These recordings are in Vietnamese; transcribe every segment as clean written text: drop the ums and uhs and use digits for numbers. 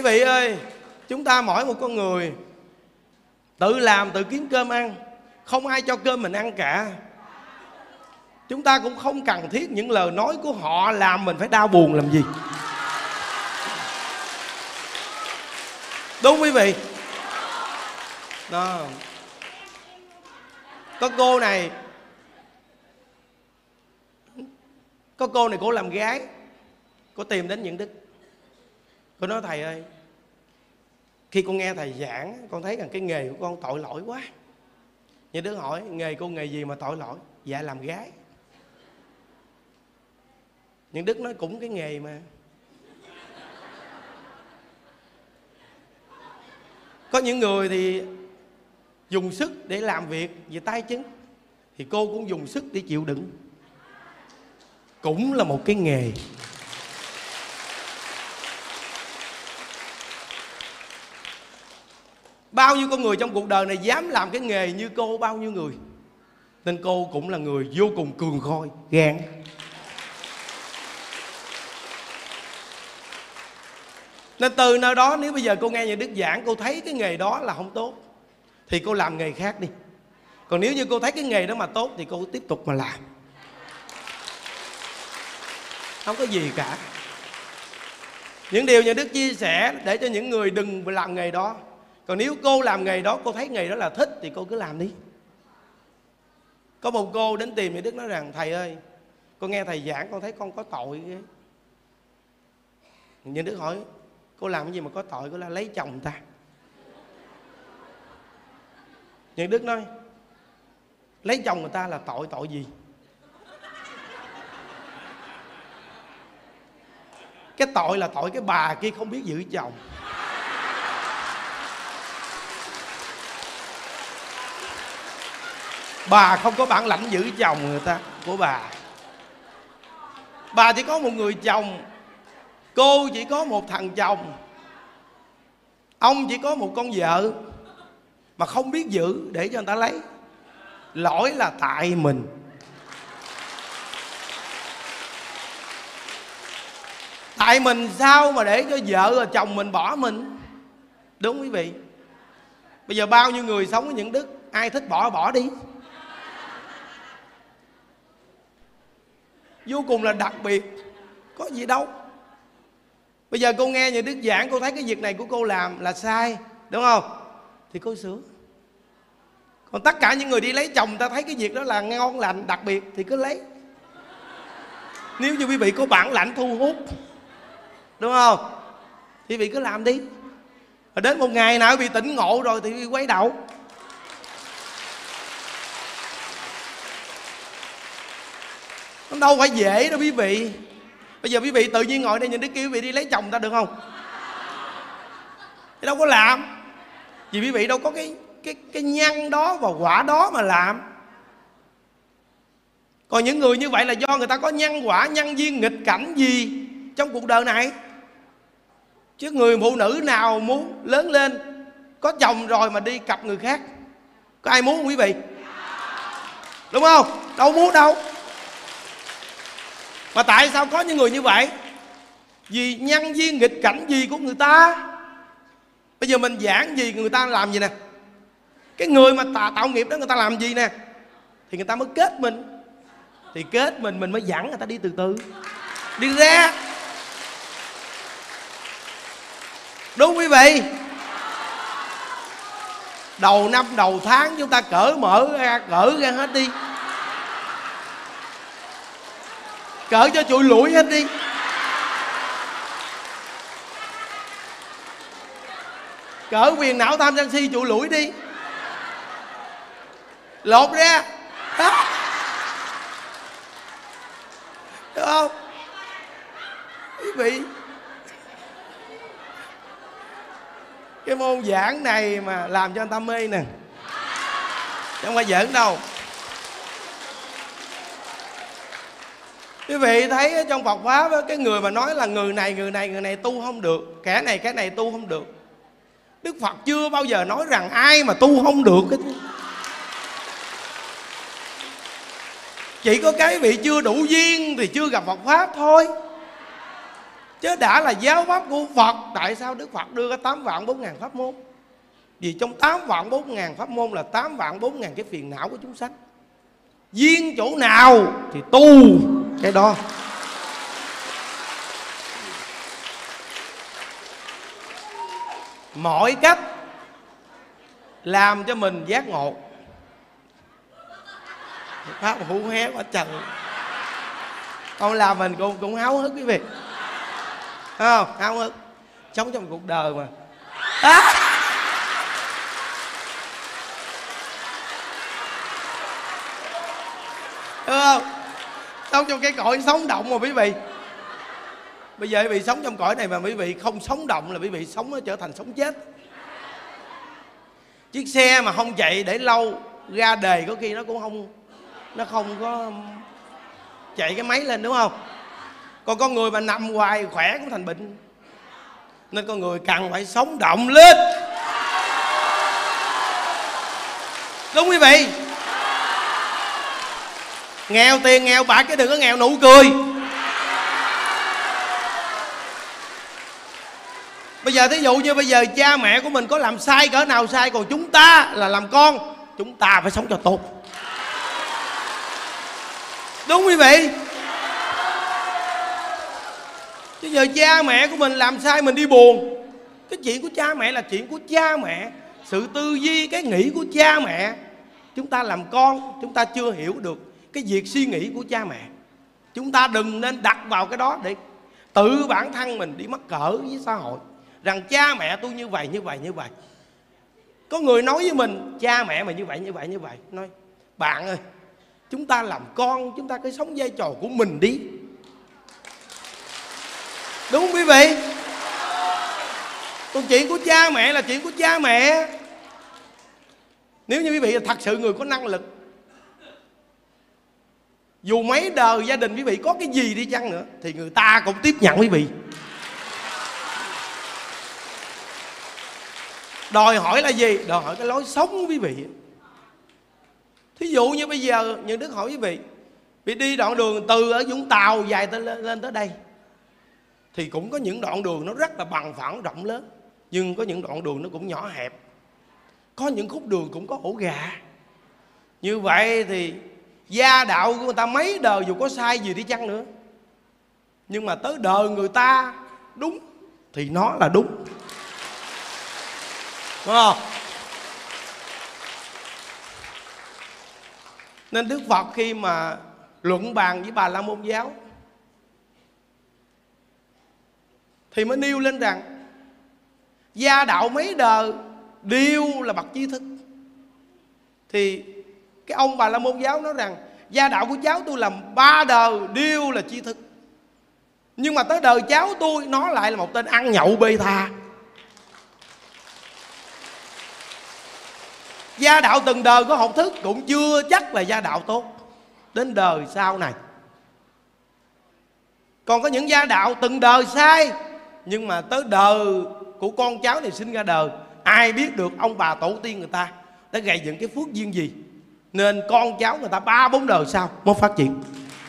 vị ơi, chúng ta mỗi một con người tự làm tự kiếm cơm ăn, không ai cho cơm mình ăn cả. Chúng ta cũng không cần thiết những lời nói của họ làm mình phải đau buồn làm gì. Đúng quý vị. Đó. Có cô này cô làm gái. Cô tìm đến Nhuận Đức. Cô nói thầy ơi, khi con nghe thầy giảng, con thấy rằng cái nghề của con tội lỗi quá. Nhuận Đức hỏi nghề cô nghề gì mà tội lỗi? Dạ làm gái. Nhuận Đức nói cũng cái nghề mà. Có những người thì dùng sức để làm việc về tay chân, thì cô cũng dùng sức để chịu đựng, cũng là một cái nghề. Bao nhiêu con người trong cuộc đời này dám làm cái nghề như cô bao nhiêu người. Nên cô cũng là người vô cùng cường khôi, gan. Nên từ nơi đó, nếu bây giờ cô nghe Nhuận Đức giảng, cô thấy cái nghề đó là không tốt, thì cô làm nghề khác đi. Còn nếu như cô thấy cái nghề đó mà tốt thì cô tiếp tục mà làm, không có gì cả. Những điều Nhuận Đức chia sẻ để cho những người đừng làm nghề đó. Còn nếu cô làm nghề đó, cô thấy nghề đó là thích thì cô cứ làm đi. Có một cô đến tìm Nhuận Đức nói rằng thầy ơi, con nghe thầy giảng con thấy con có tội ghê. Nhuận Đức hỏi cô làm cái gì mà có tội? Cô là lấy chồng người ta. Nhuận Đức nói lấy chồng người ta là tội gì? Cái tội là tội cái bà kia không biết giữ chồng. Bà không có bản lãnh giữ chồng người ta của bà. Bà chỉ có một người chồng, cô chỉ có một thằng chồng, ông chỉ có một con vợ mà không biết giữ để cho người ta lấy. Lỗi là tại mình. Tại mình sao mà để cho vợ và chồng mình bỏ mình. Đúng quý vị. Bây giờ bao nhiêu người sống với Nhuận Đức, ai thích bỏ đi. Vô cùng là đặc biệt, có gì đâu. Bây giờ cô nghe Nhuận Đức giảng, cô thấy cái việc này của cô làm là sai, đúng không? Thì cô sửa. Còn tất cả những người đi lấy chồng, ta thấy cái việc đó là ngon lành, đặc biệt thì cứ lấy. Nếu như quý vị có bản lãnh thu hút, đúng không, thì quý vị cứ làm đi. Và đến một ngày nào quý vị tỉnh ngộ rồi thì quý vị quay đầu. Nó đâu phải dễ đâu quý vị. Bây giờ quý vị tự nhiên ngồi đây Nhuận Đức kêu quý vị đi lấy chồng ta được không? Thì đâu có làm. Vì quý vị đâu có cái nhân đó và quả đó mà làm. Còn những người như vậy là do người ta có nhân quả, nhân duyên nghịch cảnh gì trong cuộc đời này. Chứ người phụ nữ nào muốn lớn lên có chồng rồi mà đi cặp người khác? Có ai muốn không quý vị? Đúng không? Đâu muốn đâu. Mà tại sao có những người như vậy? Vì nhân duyên nghịch cảnh gì của người ta. Bây giờ mình giảng gì người ta làm gì nè. Cái người mà tạo nghiệp đó người ta làm gì nè, thì người ta mới kết mình. Thì kết mình mới dẫn người ta đi từ từ, đi ra. Đúng quý vị. Đầu năm đầu tháng chúng ta cởi ra hết đi. Cởi cho trụi lủi hết đi. Cởi quyền não tham sân si trụi lủi đi. Lột ra đó. Được không quý vị? Cái môn giảng này mà làm cho người ta mê nè, chứ không phải giỡn đâu. Quý vị thấy trong Phật pháp đó, cái người mà nói là người này tu không được, cái này tu không được. Đức Phật chưa bao giờ nói rằng ai mà tu không được hết. Chỉ có cái vị chưa đủ duyên thì chưa gặp Phật pháp thôi. Chứ đã là giáo pháp của Phật, tại sao Đức Phật đưa cái 8 vạn 4 ngàn pháp môn? Vì trong 8 vạn 4 ngàn pháp môn là 8 vạn 4 ngàn cái phiền não của chúng sanh. Duyên chỗ nào thì tu cái đó. Mọi cách làm cho mình giác ngộ. Pháp hữu hé quá trời. Con làm mình cũng háo hức quý vị. Không? Háo hức. Sống trong cuộc đời mà. Đúng không? Sống trong cái cõi sống động mà quý vị. Bây giờ quý vị sống trong cõi này mà quý vị không sống động là quý vị sống nó trở thành sống chết. Chiếc xe mà không chạy để lâu ra đề có khi nó cũng không có chạy cái máy lên, đúng không? Còn con người mà nằm hoài khỏe cũng thành bệnh. Nên con người cần phải sống động lên. Đúng quý vị. Nghèo tiền nghèo bạc chứ đừng có nghèo nụ cười. Bây giờ thí dụ như bây giờ cha mẹ của mình có làm sai cỡ nào sai, còn chúng ta là làm con, chúng ta phải sống cho tốt. Đúng quý vị. Bây giờ cha mẹ của mình làm sai mình đi buồn, cái chuyện của cha mẹ là chuyện của cha mẹ. Sự tư duy, cái nghĩ của cha mẹ. Chúng ta làm con, chúng ta chưa hiểu được cái việc suy nghĩ của cha mẹ. Chúng ta đừng nên đặt vào cái đó để tự bản thân mình đi mắc cỡ với xã hội rằng cha mẹ tôi như vậy, như vậy, như vậy. Có người nói với mình cha mẹ mà như vậy, như vậy, như vậy. Nói bạn ơi, chúng ta làm con, chúng ta cứ sống vai trò của mình đi. Đúng quý vị. Còn chuyện của cha mẹ là chuyện của cha mẹ. Nếu như quý vị là thật sự người có năng lực, dù mấy đời gia đình quý vị có cái gì đi chăng nữa thì người ta cũng tiếp nhận quý vị. Đòi hỏi là gì? Đòi hỏi cái lối sống của quý vị. Thí dụ như bây giờ những Đức hỏi quý vị, vì đi đoạn đường từ ở Vũng Tàu dài lên tới đây thì cũng có những đoạn đường nó rất là bằng phẳng rộng lớn, nhưng có những đoạn đường nó cũng nhỏ hẹp, có những khúc đường cũng có ổ gà. Như vậy thì gia đạo của người ta mấy đời dù có sai gì đi chăng nữa, nhưng mà tới đời người ta đúng thì nó là đúng. Đúng không? Nên Đức Phật khi mà luận bàn với Bà La Môn giáo thì mới nêu lên rằng gia đạo mấy đời đều là bậc trí thức. Thì cái ông Bà La Môn giáo nói rằng gia đạo của cháu tôi làm 3 đời đều là trí thức, nhưng mà tới đời cháu tôi nó lại là một tên ăn nhậu bê tha. Gia đạo từng đời có học thức cũng chưa chắc là gia đạo tốt đến đời sau này. Còn có những gia đạo từng đời sai, nhưng mà tới đời của con cháu này sinh ra đời, ai biết được ông bà tổ tiên người ta đã gây dựng cái phước duyên gì, nên con cháu người ta 3-4 đời sau mới phát triển.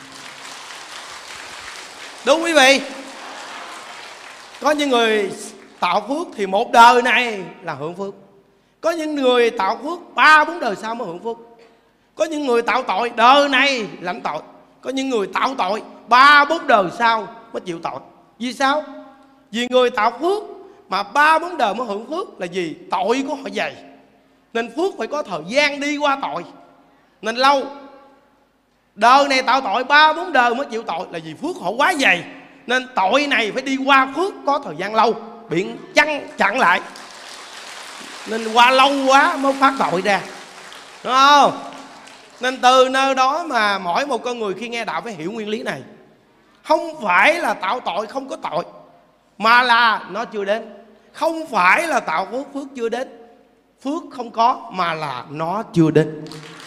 Đúng quý vị. Có những người tạo phước thì một đời này là hưởng phước. Có những người tạo phước 3-4 đời sau mới hưởng phước. Có những người tạo tội đời này lãnh tội. Có những người tạo tội 3-4 đời sau mới chịu tội. Vì sao? Vì người tạo phước mà 3-4 đời mới hưởng phước là gì? Tội của họ dày, nên phước phải có thời gian đi qua tội, nên lâu. Đời này tạo tội 3-4 đời mới chịu tội là vì phước họ quá dày, nên tội này phải đi qua phước có thời gian lâu, biện chặn lại, nên qua lâu quá mới phát tội ra. Đúng không? Nên từ nơi đó mà mỗi một con người khi nghe đạo phải hiểu nguyên lý này. Không phải là tạo tội không có tội, mà là nó chưa đến. Không phải là tạo phước, phước chưa đến. Phước không có, mà là nó chưa đến.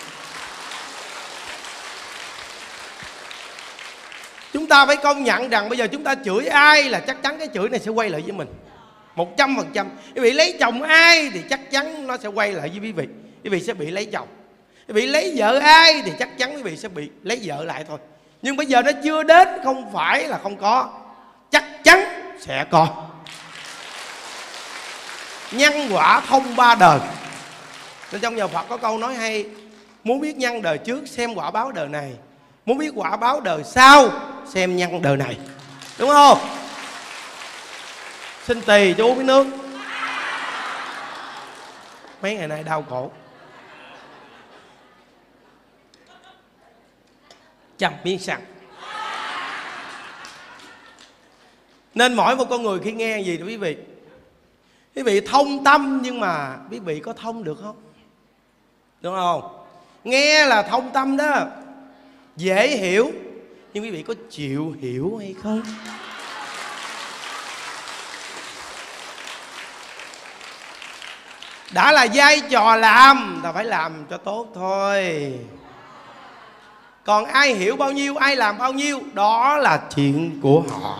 Chúng ta phải công nhận rằng bây giờ chúng ta chửi ai là chắc chắn cái chửi này sẽ quay lại với mình 100%. Quý vị lấy chồng ai thì chắc chắn nó sẽ quay lại với quý vị. Quý vị sẽ bị lấy chồng. Quý vị lấy vợ ai thì chắc chắn quý vị sẽ bị lấy vợ lại thôi. Nhưng bây giờ nó chưa đến, không phải là không có, chắc chắn sẽ có. Nhân quả thông ba đời. Nên trong nhà Phật có câu nói hay: muốn biết nhân đời trước xem quả báo đời này, muốn biết quả báo đời sau xem nhân đời này. Đúng không? Xin tỳ cho uống miếng nước. Mấy ngày nay đau cổ. Chầm miếng sặc. Nên mỗi một con người khi nghe gì đó quý vị thông tâm, nhưng mà quý vị có thông được không? Đúng không? Nghe là thông tâm đó, dễ hiểu, nhưng quý vị có chịu hiểu hay không? Đã là vai trò làm, ta phải làm cho tốt thôi. Còn ai hiểu bao nhiêu, ai làm bao nhiêu, đó là chuyện của họ.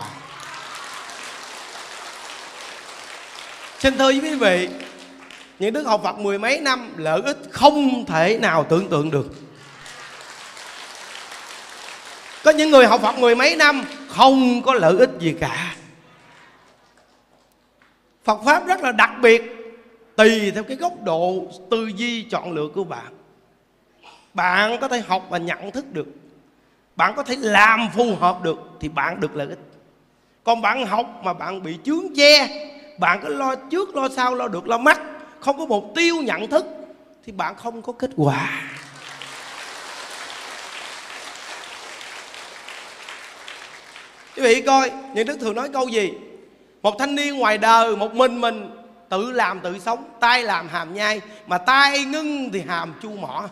Xin thưa với quý vị, những đức học Phật mười mấy năm, lợi ích không thể nào tưởng tượng được. Có những người học Phật mười mấy năm không có lợi ích gì cả. Phật Pháp rất là đặc biệt, tùy theo cái góc độ tư duy chọn lựa của bạn. Bạn có thể học và nhận thức được, bạn có thể làm phù hợp được thì bạn được lợi ích. Còn bạn học mà bạn bị chướng che, bạn cứ lo trước lo sau, lo được lo mất, không có mục tiêu nhận thức, thì bạn không có kết quả. Quý vị coi, những đức thường nói câu gì? Một thanh niên ngoài đời một mình tự làm tự sống, tay làm hàm nhai, mà tay ngưng thì hàm chu mỏ.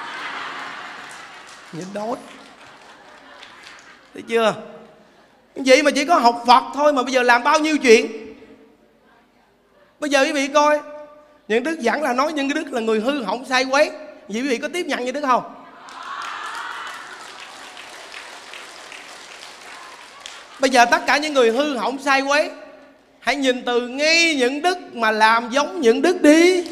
Nhìn đói. Thấy chưa? Vậy mà chỉ có học Phật thôi mà bây giờ làm bao nhiêu chuyện. Bây giờ quý vị coi, những đức giảng là nói những cái đức là người hư hỏng sai quấy. Vậy quý vị có tiếp nhận như đức không? Bây giờ tất cả những người hư hỏng sai quấy, hãy nhìn từ ngay những đức mà làm giống những đức đi.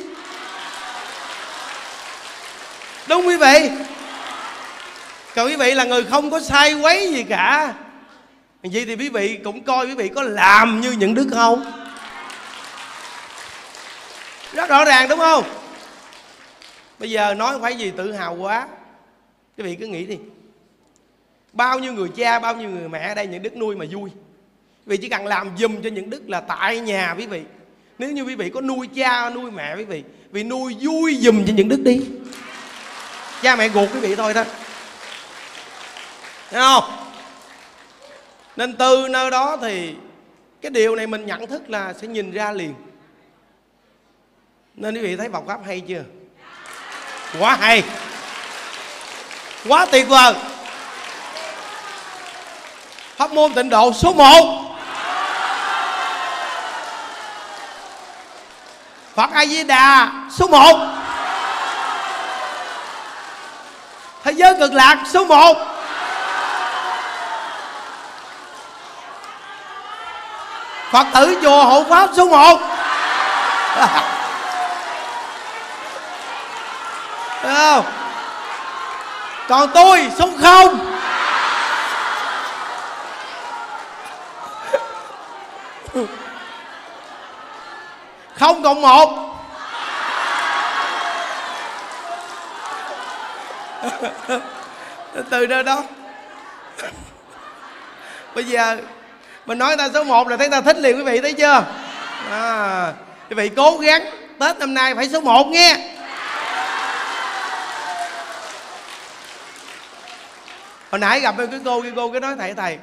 Đúng quý vị? Còn quý vị là người không có sai quấy gì cả, vậy thì quý vị cũng coi quý vị có làm như những đức không? Rất rõ ràng đúng không? Bây giờ nói không phải gì tự hào quá. Quý vị cứ nghĩ đi, bao nhiêu người cha, bao nhiêu người mẹ ở đây những đức nuôi mà vui. Quý vị chỉ cần làm giùm cho những đức là tại nhà quý vị. Nếu như quý vị có nuôi cha, nuôi mẹ quý vị, vì nuôi vui giùm cho những đức đi. Cha mẹ ruột quý vị thôi đó. Thấy không? Nên từ nơi đó thì cái điều này mình nhận thức là sẽ nhìn ra liền. Nên quý vị thấy Phật Pháp hay chưa? Quá hay, quá tuyệt vời. Pháp môn Tịnh Độ số 1. Phật A Di Đà số 1. Thế giới Cực Lạc số 1. Phật tử chùa Hộ Pháp số 1. Được không? Còn tôi số 0. Không cộng 1. Từ nơi đó bây giờ mình nói ta số 1 là thấy ta thích liền quý vị, thấy chưa? Quý vị cố gắng Tết năm nay phải số 1 nghe. Hồi nãy gặp cái cô cái nói thầy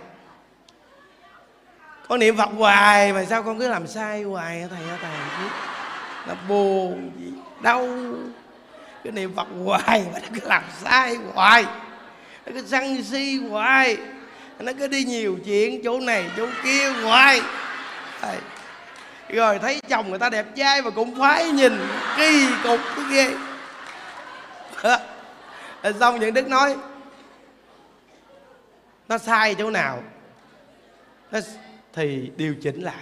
con niệm Phật hoài mà sao con cứ làm sai hoài hả thầy? Nó buồn gì đâu, cái niệm Phật hoài mà nó cứ làm sai hoài, nó cứ sân si hoài, nó cứ đi nhiều chuyện chỗ này chỗ kia hoài. Rồi thấy chồng người ta đẹp trai mà cũng phái nhìn kỳ cục cái ghê. Xong những đức nói nó sai chỗ nào thì điều chỉnh lại.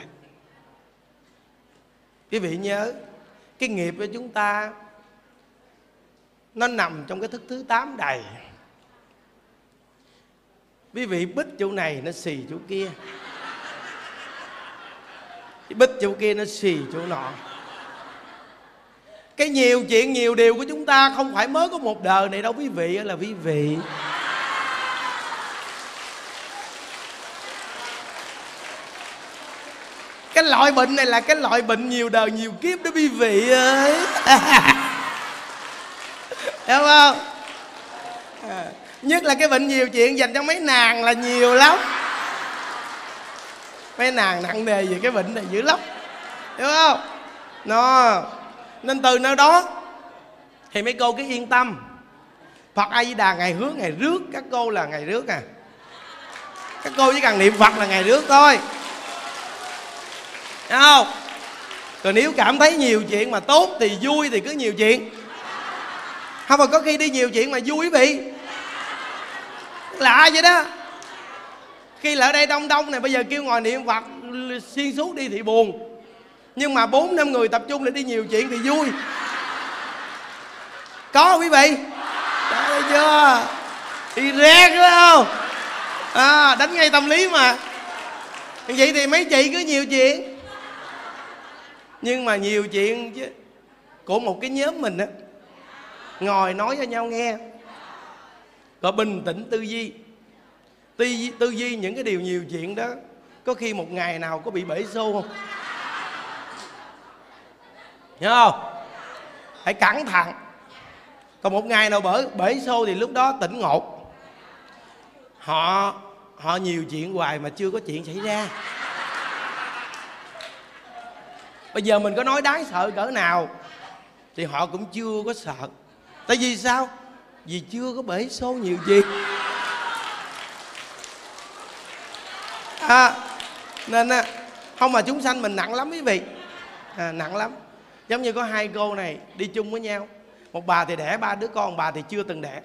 Quý vị nhớ, cái nghiệp của chúng ta nó nằm trong cái thức thứ 8 đầy. Quý vị bích chỗ này nó xì chỗ kia. bít chỗ kia nó xì chỗ nọ. Cái nhiều chuyện nhiều điều của chúng ta không phải mới có một đời này đâu quý vị, là quý vị. Cái loại bệnh này là cái loại bệnh nhiều đời nhiều kiếp đó quý vị ơi. Hiểu không? Nhất là cái bệnh nhiều chuyện dành cho mấy nàng là nhiều lắm. Mấy nàng nặng nề về cái bệnh này dữ lắm. Hiểu không? Nó nên từ nơi đó thì mấy cô cứ yên tâm. Phật A Di Đà ngày hứa ngày rước, các cô là ngày rước à. Các cô chỉ cần niệm Phật là ngày rước thôi. Thấy không? Còn nếu cảm thấy nhiều chuyện mà tốt thì vui thì cứ nhiều chuyện. Không, mà có khi đi nhiều chuyện mà vui quý vị. Lạ vậy đó. Khi là ở đây đông đông này, bây giờ kêu ngồi niệm Phật xuyên suốt đi thì buồn. Nhưng mà 4-5 người tập trung để đi nhiều chuyện thì vui. Có không quý vị? Đó, thấy chưa? Đi rét đúng không? Đánh ngay tâm lý mà. Vậy thì mấy chị cứ nhiều chuyện. Nhưng mà nhiều chuyện chứ của một cái nhóm mình á, ngồi nói cho nhau nghe, rồi bình tĩnh tư duy. Tư duy những cái điều nhiều chuyện đó. Có khi một ngày nào có bị bể xô không? Nhớ không? Hãy cẩn thận. Còn một ngày nào bể xô thì lúc đó tỉnh ngộ. Họ nhiều chuyện hoài mà chưa có chuyện xảy ra. Bây giờ mình có nói đáng sợ cỡ nào thì họ cũng chưa có sợ. Tại vì sao? Vì chưa có bể xô nhiều chuyện. Nên không, mà chúng sanh mình nặng lắm quý vị. Nặng lắm. Giống như có hai cô này đi chung với nhau. Một bà thì đẻ 3 đứa con, bà thì chưa từng đẻ.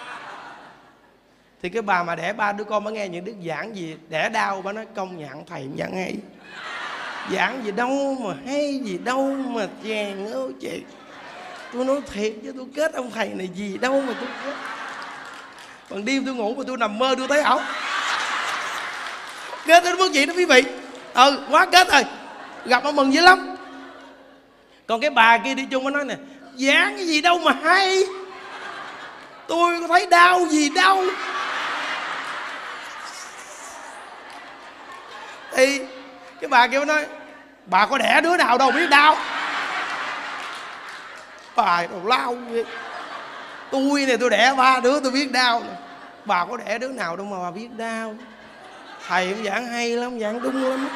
Thì cái bà mà đẻ 3 đứa con, bà nghe những đức giảng gì đẻ đau, bà nói công nhận thầy giảng hay. Giảng gì đâu mà hay, gì đâu mà chèn ơi chị. Tôi nói thiệt chứ tôi kết ông thầy này gì đâu mà tôi kết. Còn đêm tôi ngủ mà tôi nằm mơ tôi thấy ổng. Kết đến mức gì đó quý vị. Quá kết rồi. Gặp ông mừng dữ lắm. Còn cái bà kia đi chung nó nói nè, giảng cái gì đâu mà hay, tôi có thấy đau gì đâu. Thì cái bà kia nói, bà có đẻ đứa nào đâu biết đau. Bà đâu lao vậy. Tôi này tôi đẻ 3 đứa tôi biết đau nè. Bà có đẻ đứa nào đâu mà bà biết đau. Thầy ông giảng hay lắm, giảng đúng lắm.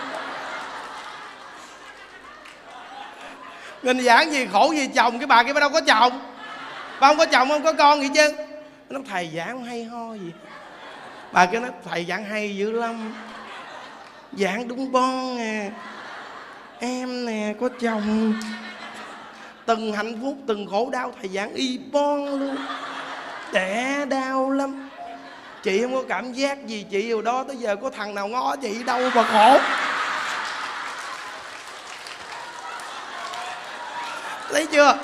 Nên giảng gì khổ gì chồng. Cái bà kia bà đâu có chồng. Bà không có chồng, không có con gì chứ. Nó nói thầy giảng hay ho gì. Bà kia nói thầy giảng hay dữ lắm, giảng đúng bon nè. Em nè có chồng, từng hạnh phúc từng khổ đau thầy giảng y bon luôn. Đẻ đau lắm. Chị không có cảm giác gì. Chị hồi đó tới giờ có thằng nào ngó chị đâu mà khổ. Thấy chưa?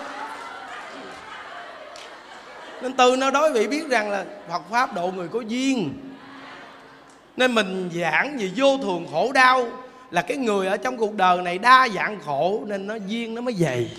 Nên từ nơi đó quý vị biết rằng là Phật Pháp độ người có duyên. Nên mình giảng về vô thường khổ đau là cái người ở trong cuộc đời này đa dạng khổ, nên nó duyên nó mới dày.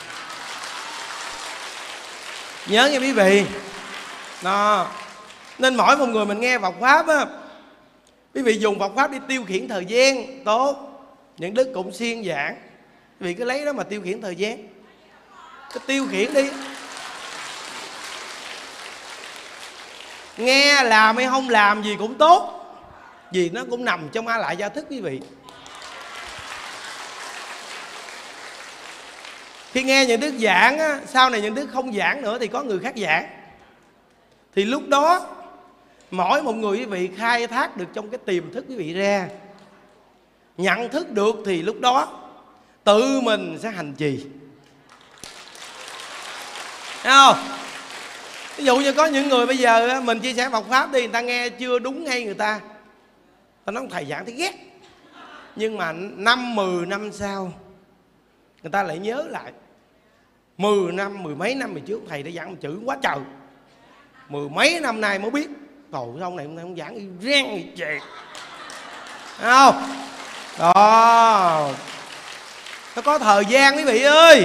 Nhớ nghe quý vị. Đó. Nên mỗi một người mình nghe Phật Pháp á, quý vị dùng Phật Pháp đi tiêu khiển thời gian tốt. Những đức cũng xuyên giảng, quý vị cứ lấy đó mà tiêu khiển thời gian. Cứ tiêu khiển đi. Nghe làm hay không làm gì cũng tốt, vì nó cũng nằm trong A Lại Gia Thức quý vị. Khi nghe những đức giảng á, sau này những đức không giảng nữa thì có người khác giảng. Thì lúc đó mỗi một người quý vị khai thác được trong cái tiềm thức quý vị ra, nhận thức được, thì lúc đó tự mình sẽ hành trì. Thấy không? Ví dụ như có những người bây giờ mình chia sẻ Phật Pháp đi, người ta nghe chưa đúng ngay người ta nói thầy giảng thấy ghét. Nhưng mà 5-10 năm sau người ta lại nhớ lại 10 năm, 10 mấy năm về trước thầy đã giảng một chữ quá trời, 10 mấy năm nay mới biết. Trời, ông này không giảng y rang y chè. Thấy không? Đó. Nó có thời gian quý vị ơi.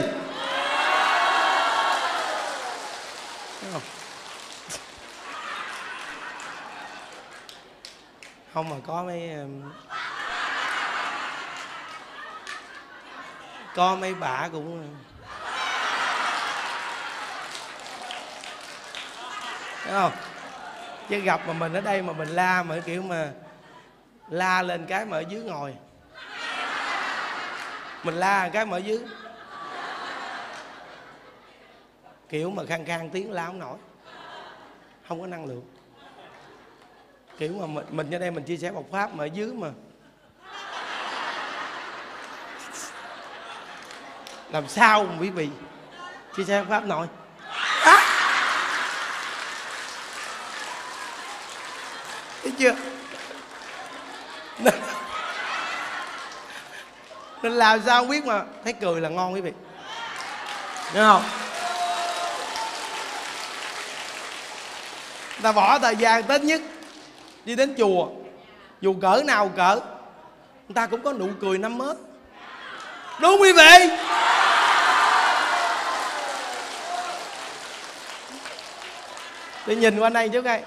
Không mà có mấy bà cũng thấy không, chứ gặp mà mình ở đây mà mình la mà kiểu mà la lên cái mà ở dưới ngồi, mình la cái mà ở dưới kiểu mà khang khang tiếng la không nổi, không có năng lượng. Kiểu mà mình ở đây mình chia sẻ một pháp mà ở dưới mà làm sao mà quý vị chia sẻ pháp nổi. Thấy chưa? Nên làm sao không biết mà thấy cười là ngon quý vị, đúng không? Người ta bỏ thời gian Tết nhất đi đến chùa, dù cỡ nào cỡ, người ta cũng có nụ cười năm mới, đúng quý vị? Để nhìn qua đây trước đây,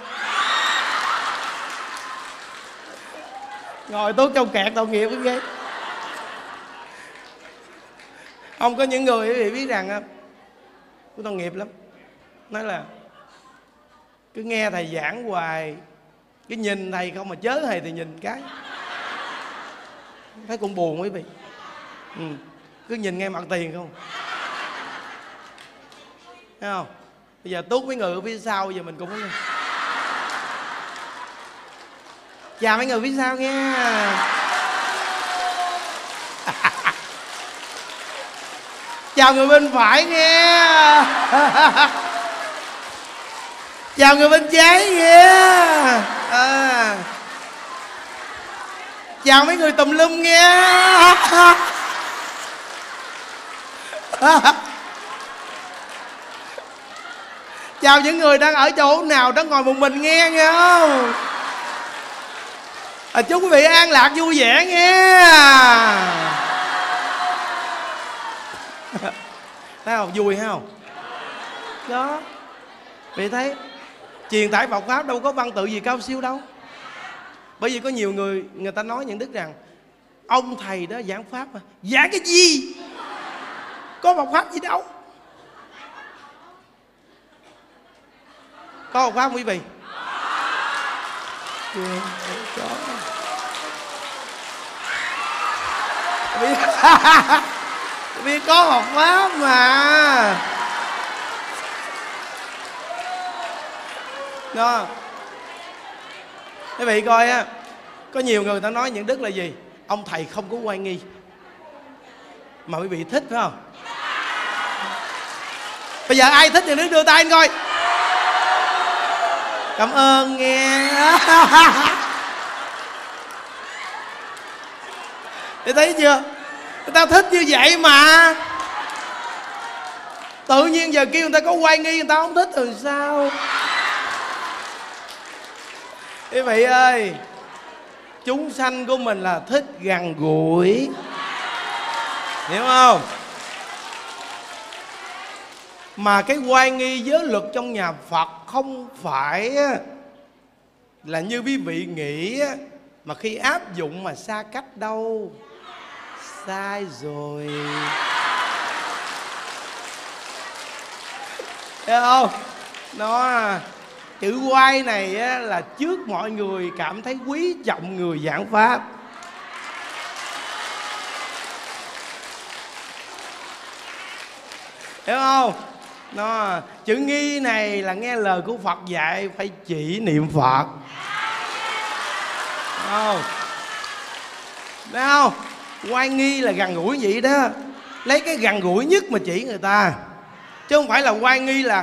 ngồi tốt trong kẹt tội nghiệp cái ghê. Không có những người quý vị biết rằng cũng tội nghiệp lắm, nói là cứ nghe thầy giảng hoài, cái nhìn thầy không mà chớ thầy thì nhìn cái thấy cũng buồn quý vị. Cứ nhìn nghe mặt tiền không, thấy không? Bây giờ tuốt mấy người ở phía sau, giờ mình cũng phải chào mấy người phía sau nghe. Chào người bên phải nghe. Chào người bên trái nghe. Chào mấy người tùm lum nghe. Chào những người đang ở chỗ nào đang ngồi một mình nghe không? Chúc quý vị an lạc vui vẻ nghe. Thấy không? Vui hay không? Đó. Vì thấy truyền tải Phật pháp đâu có văn tự gì cao siêu đâu. Bởi vì có nhiều người ta nói những đức rằng ông thầy đó giảng pháp mà giảng cái gì? Có Phật pháp gì đâu. Có Phật pháp không quý vị? Biết có Phật pháp mà. Đó. Quý vị coi á, có nhiều người ta nói những đức là gì? Ông thầy không có oai nghi. Mà quý vị thích phải không? Bây giờ ai thích những đức đưa tay anh coi. Cảm ơn nghe. Để thấy chưa? Người ta thích như vậy mà. Tự nhiên giờ kêu người ta có oai nghi, người ta không thích thì sao? Quý vị ơi, chúng sanh của mình là thích gần gũi, hiểu không? Mà cái oai nghi giới luật trong nhà Phật không phải là như quý vị nghĩ mà khi áp dụng mà xa cách đâu. Sai rồi. Thấy không? Nó chữ oai này á, là trước mọi người cảm thấy quý trọng người giảng pháp. Hiểu không? Nó chữ nghi này là nghe lời của Phật dạy phải chỉ niệm Phật. Không? Thấy không? Oai nghi là gần gũi vậy đó. Lấy cái gần gũi nhất mà chỉ người ta, chứ không phải là oai nghi là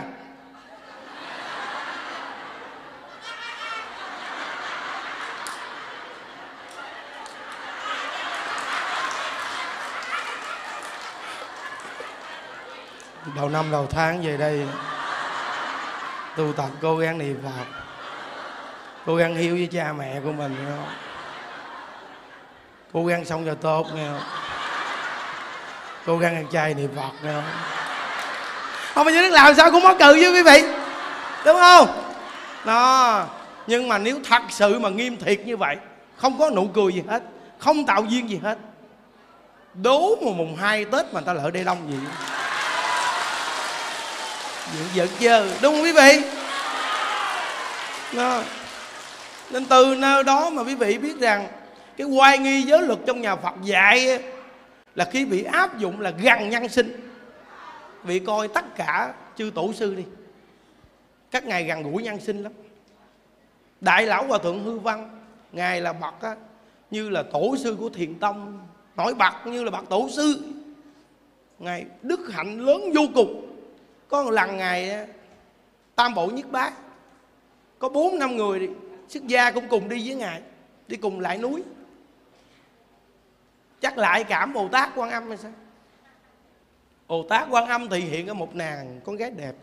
đầu năm đầu tháng về đây tu tập cố gắng niệm Phật, cố gắng hiếu với cha mẹ của mình, nghe không? Cố gắng sống cho tốt, nghe không? Cố gắng ăn chay niệm Phật nữa. Không bao nhiêu biết làm sao cũng mắc cười với quý vị, đúng không? Đó. Nhưng mà nếu thật sự mà nghiêm thiệt như vậy, không có nụ cười gì hết, không tạo duyên gì hết, đố mà mùng 2 Tết mà người ta lỡ đê đông gì giận chưa, đúng không quý vị? Đó. Nên từ nơi đó mà quý vị biết rằng cái oai nghi giới luật trong nhà Phật dạy là khi bị áp dụng là gần nhân sinh. Vị coi tất cả chư tổ sư đi, các ngài gần gũi nhân sinh lắm. Đại lão Hòa Thượng Hư Văn, ngài là bậc như là tổ sư của Thiền Tông, nổi bật như là bậc tổ sư. Ngài đức hạnh lớn vô cùng. Có một lần ngài tam bộ nhất bát, có 4-5 người xuất gia cũng cùng đi với ngài, đi cùng lại núi. Chắc lại cảm Bồ Tát Quan Âm hay sao? Bồ Tát Quan Âm thì hiện ở một nàng con gái đẹp,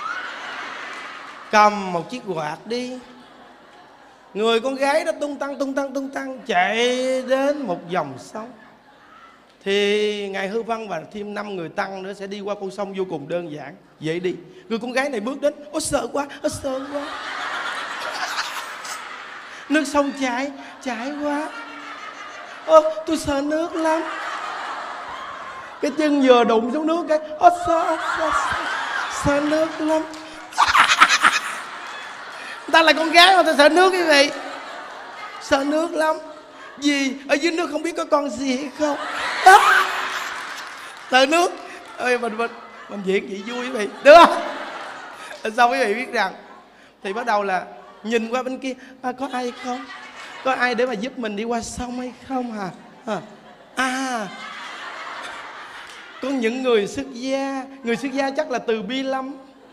cầm một chiếc quạt đi. Người con gái đó tung tăng chạy đến một dòng sông. Thì ngài Hư Văn và thêm 5 người tăng nữa sẽ đi qua con sông vô cùng đơn giản. Vậy đi. Người con gái này bước đến, ôi sợ quá, nước sông chảy quá. Tôi sợ nước lắm. Cái chân vừa đụng xuống nước cái, sợ nước lắm. Người ta là con gái mà ta sợ nước quý vị. Sợ nước lắm. Vì ở dưới nước không biết có con gì hay không. Sợ nước. Ơi mình diễn vậy vui quý vị, được không? Xong quý vị biết rằng thì bắt đầu là nhìn qua bên kia, có ai không? Có ai để mà giúp mình đi qua sông hay không hả? Có những người xuất gia. Người xuất gia chắc là từ Bi Lâm.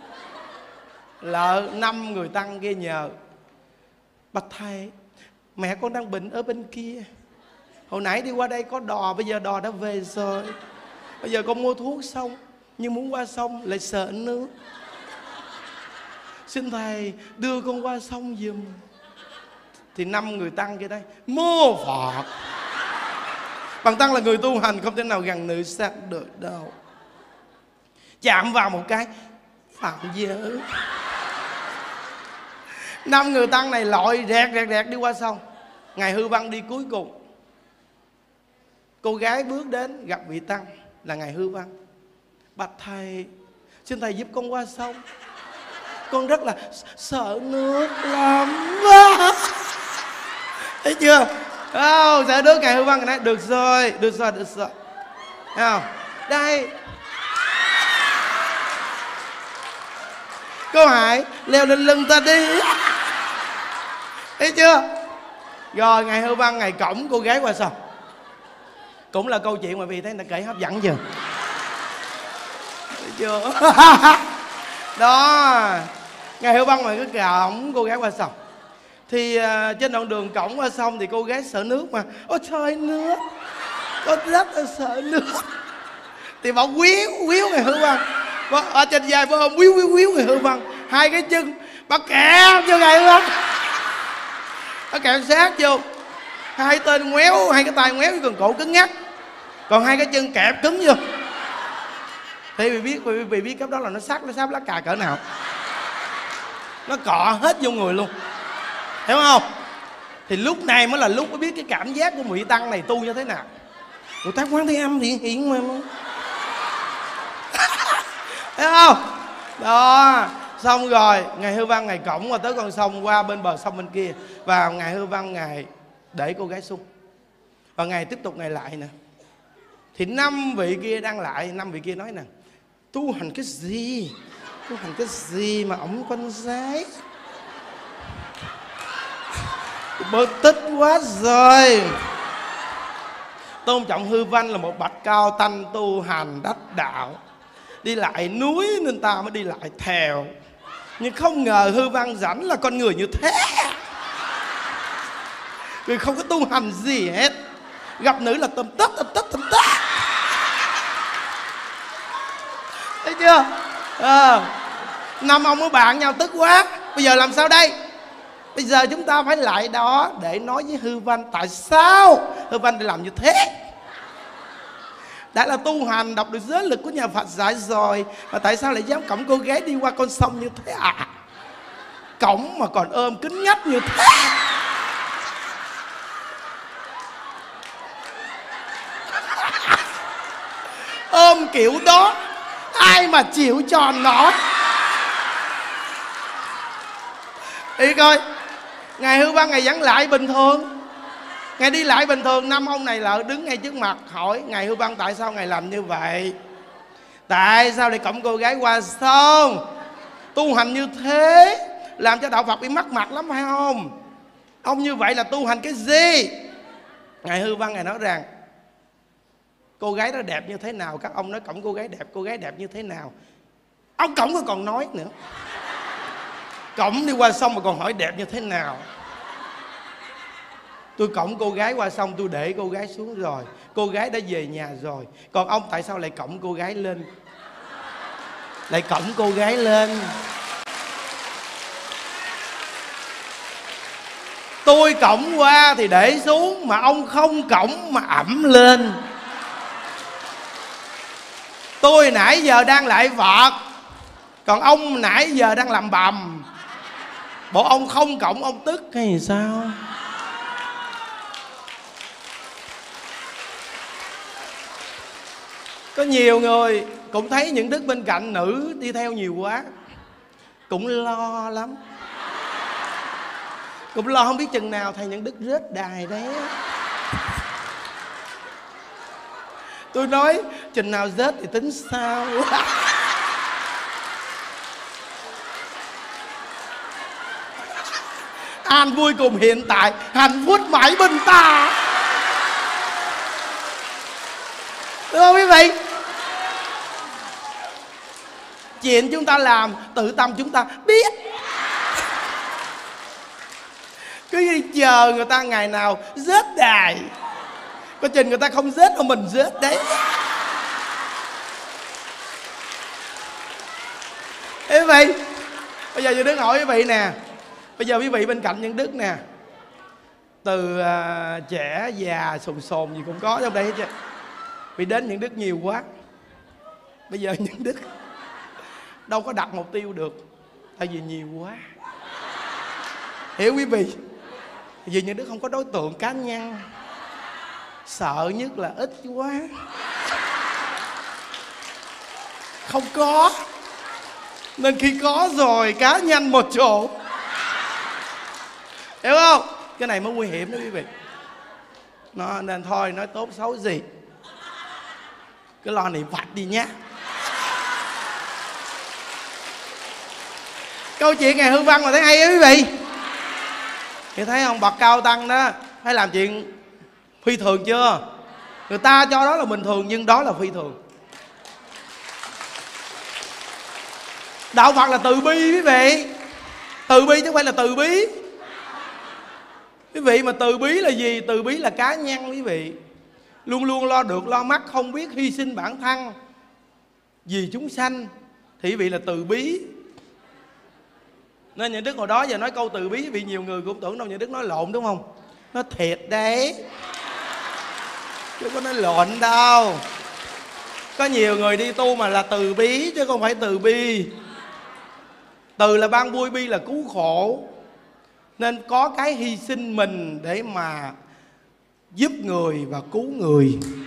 Lợ 5 người tăng kia nhờ: bạch thầy, mẹ con đang bệnh ở bên kia. Hồi nãy đi qua đây có đò, bây giờ đò đã về rồi. Bây giờ con mua thuốc xong, nhưng muốn qua sông lại sợ nước. Xin thầy đưa con qua sông giùm. Thì 5 người tăng kia đây: mô Phật. Bằng tăng là người tu hành, không thể nào gần nữ sắc được đâu. Chạm vào một cái, phạm giới. 5 người tăng này lội rẹt đi qua sông. Ngài Hư Văn đi cuối cùng. Cô gái bước đến gặp vị tăng là ngài Hư Văn: bạch thầy, xin thầy giúp con qua sông. Con rất là sợ nước lắm. Thấy chưa? Sợ nước. Ngài Hư Văn nói: được rồi. Thấy không? Đây, cô Hải leo lên lưng ta đi. Thấy chưa? Rồi ngài Hư Văn ngài cõng cô gái qua sông. Cũng là câu chuyện mà vì thấy người ta kể hấp dẫn chưa? Thấy chưa? Đó, ngài Hư Văn mà cứ cõng cô gái qua sông. Thì trên đoạn đường cõng qua sông thì cô gái sợ nước mà. Ôi trời, nước. Con rất là sợ nước. Thì bà quýu ngài Hư Văn. Ở trên vai bà ôm quýu ngài Hư Văn. 2 cái chân bà kẹp cho ngài Hư Văn. Bà kẹp sát vô. 2 tên ngoéo, 2 cái tay ngoéo với cần cổ cứng ngắc, còn 2 cái chân kẹp cứng vô. Thì vì biết cấp đó là nó sáp lá cà cỡ nào. Nó cọ hết vô người luôn, hiểu không? Thì lúc này mới là lúc mới biết cái cảm giác của vị tăng này tu như thế nào. Bồ Tát Quán Thế Âm thì hiện mà. Thấy không? Đó. Xong rồi ngài Hư Văn ngài cõng qua tới con sông, qua bên bờ sông bên kia. Và ngài Hư Văn ngài để cô gái xuống. Và ngài tiếp tục ngài lại nè. Thì 5 vị kia đang lại. 5 vị kia nói nè: tu hành cái gì mà ổng con gái bớt tích quá rồi. Tôn trọng Hư Văn là một bậc cao tăng tu hành đắc đạo, đi lại núi nên ta mới đi lại theo. Nhưng không ngờ Hư Văn rảnh là con người như thế. Người không có tu hành gì hết, gặp nữ là tầm tất. Thấy chưa? 5 ông với bạn nhau tức quá. Bây giờ làm sao đây? Bây giờ chúng ta phải lại đó để nói với Hư Văn tại sao Hư Văn đi làm như thế. Đã là tu hành, đọc được giới lực của nhà Phật dạy rồi, mà tại sao lại dám cõng cô gái đi qua con sông như thế à? Cõng mà còn ôm kín nhách như thế. Ôm kiểu đó ai mà chịu cho nó. Đi coi, Ngài hư văn Ngài dẫn lại bình thường, Ngài đi lại bình thường. Năm ông này lợ đứng ngay trước mặt hỏi Ngài hư văn tại sao Ngài làm như vậy, tại sao lại cõng cô gái qua sông, tu hành như thế làm cho đạo Phật bị mất mặt lắm phải không? Ông như vậy là tu hành cái gì? Ngài hư văn Ngài nói rằng cô gái đó đẹp như thế nào? Các ông nói cõng cô gái đẹp, cô gái đẹp như thế nào? Ông cõng rồi còn nói nữa, cõng đi qua sông mà còn hỏi đẹp như thế nào? Tôi cõng cô gái qua sông, tôi để cô gái xuống rồi, cô gái đã về nhà rồi. Còn ông tại sao lại cõng cô gái lên? Lại cõng cô gái lên. Tôi cõng qua thì để xuống, mà ông không cõng mà ẵm lên. Tôi nãy giờ đang lại Phật, còn ông nãy giờ đang làm bầm. Bộ ông không cõng ông tức hay sao? Có nhiều người cũng thấy những đức bên cạnh nữ đi theo nhiều quá, cũng lo lắm, cũng lo không biết chừng nào thầy Những Đức rớt đài đấy. Tôi nói chừng nào rớt thì tính sao. An vui cùng hiện tại, hạnh phúc mãi bên ta. Đúng không quý vị? Chuyện chúng ta làm tự tâm chúng ta biết. Cứ đi chờ người ta ngày nào rớt đài, có chừng người ta không rớt mà mình rớt đấy. Quý vị, bây giờ Những Đức hỏi quý vị nè, bây giờ quý vị bên cạnh Những Đức nè, từ trẻ già sồn sồn gì cũng có trong đây hết trơn. Vì đến Những Đức nhiều quá, bây giờ Những Đức đâu có đặt mục tiêu được, tại vì nhiều quá. Hiểu quý vị? Vì Những Đức không có đối tượng cá nhân, sợ nhất là ít quá, không có. Nên khi có rồi cá nhân một chỗ, hiểu không? Cái này mới nguy hiểm đó quý vị. Nên thôi, nói tốt xấu gì cứ lo niệm Phật đi nhé. Câu chuyện Ngài hư văn mà thấy hay đó quý vị. Thì thấy không, bậc cao tăng đó phải làm chuyện phi thường chưa? Người ta cho đó là bình thường, nhưng đó là phi thường. Đạo Phật là từ bi quý vị. Từ bi chứ không phải là từ bí. Quý vị, mà từ bí là gì? Từ bí là cá nhân quý vị. Luôn luôn lo được lo mất, không biết hy sinh bản thân vì chúng sanh, thì quý vị là từ bí. Nên Những Đức hồi đó giờ nói câu từ bí, vì nhiều người cũng tưởng đâu Những Đức nói lộn đúng không? Nó thiệt đấy, chứ không có nói lộn đâu. Có nhiều người đi tu mà là từ bí chứ không phải từ bi. Từ là ban vui, bi là cứu khổ. Nên có cái hy sinh mình để mà giúp người và cứu người,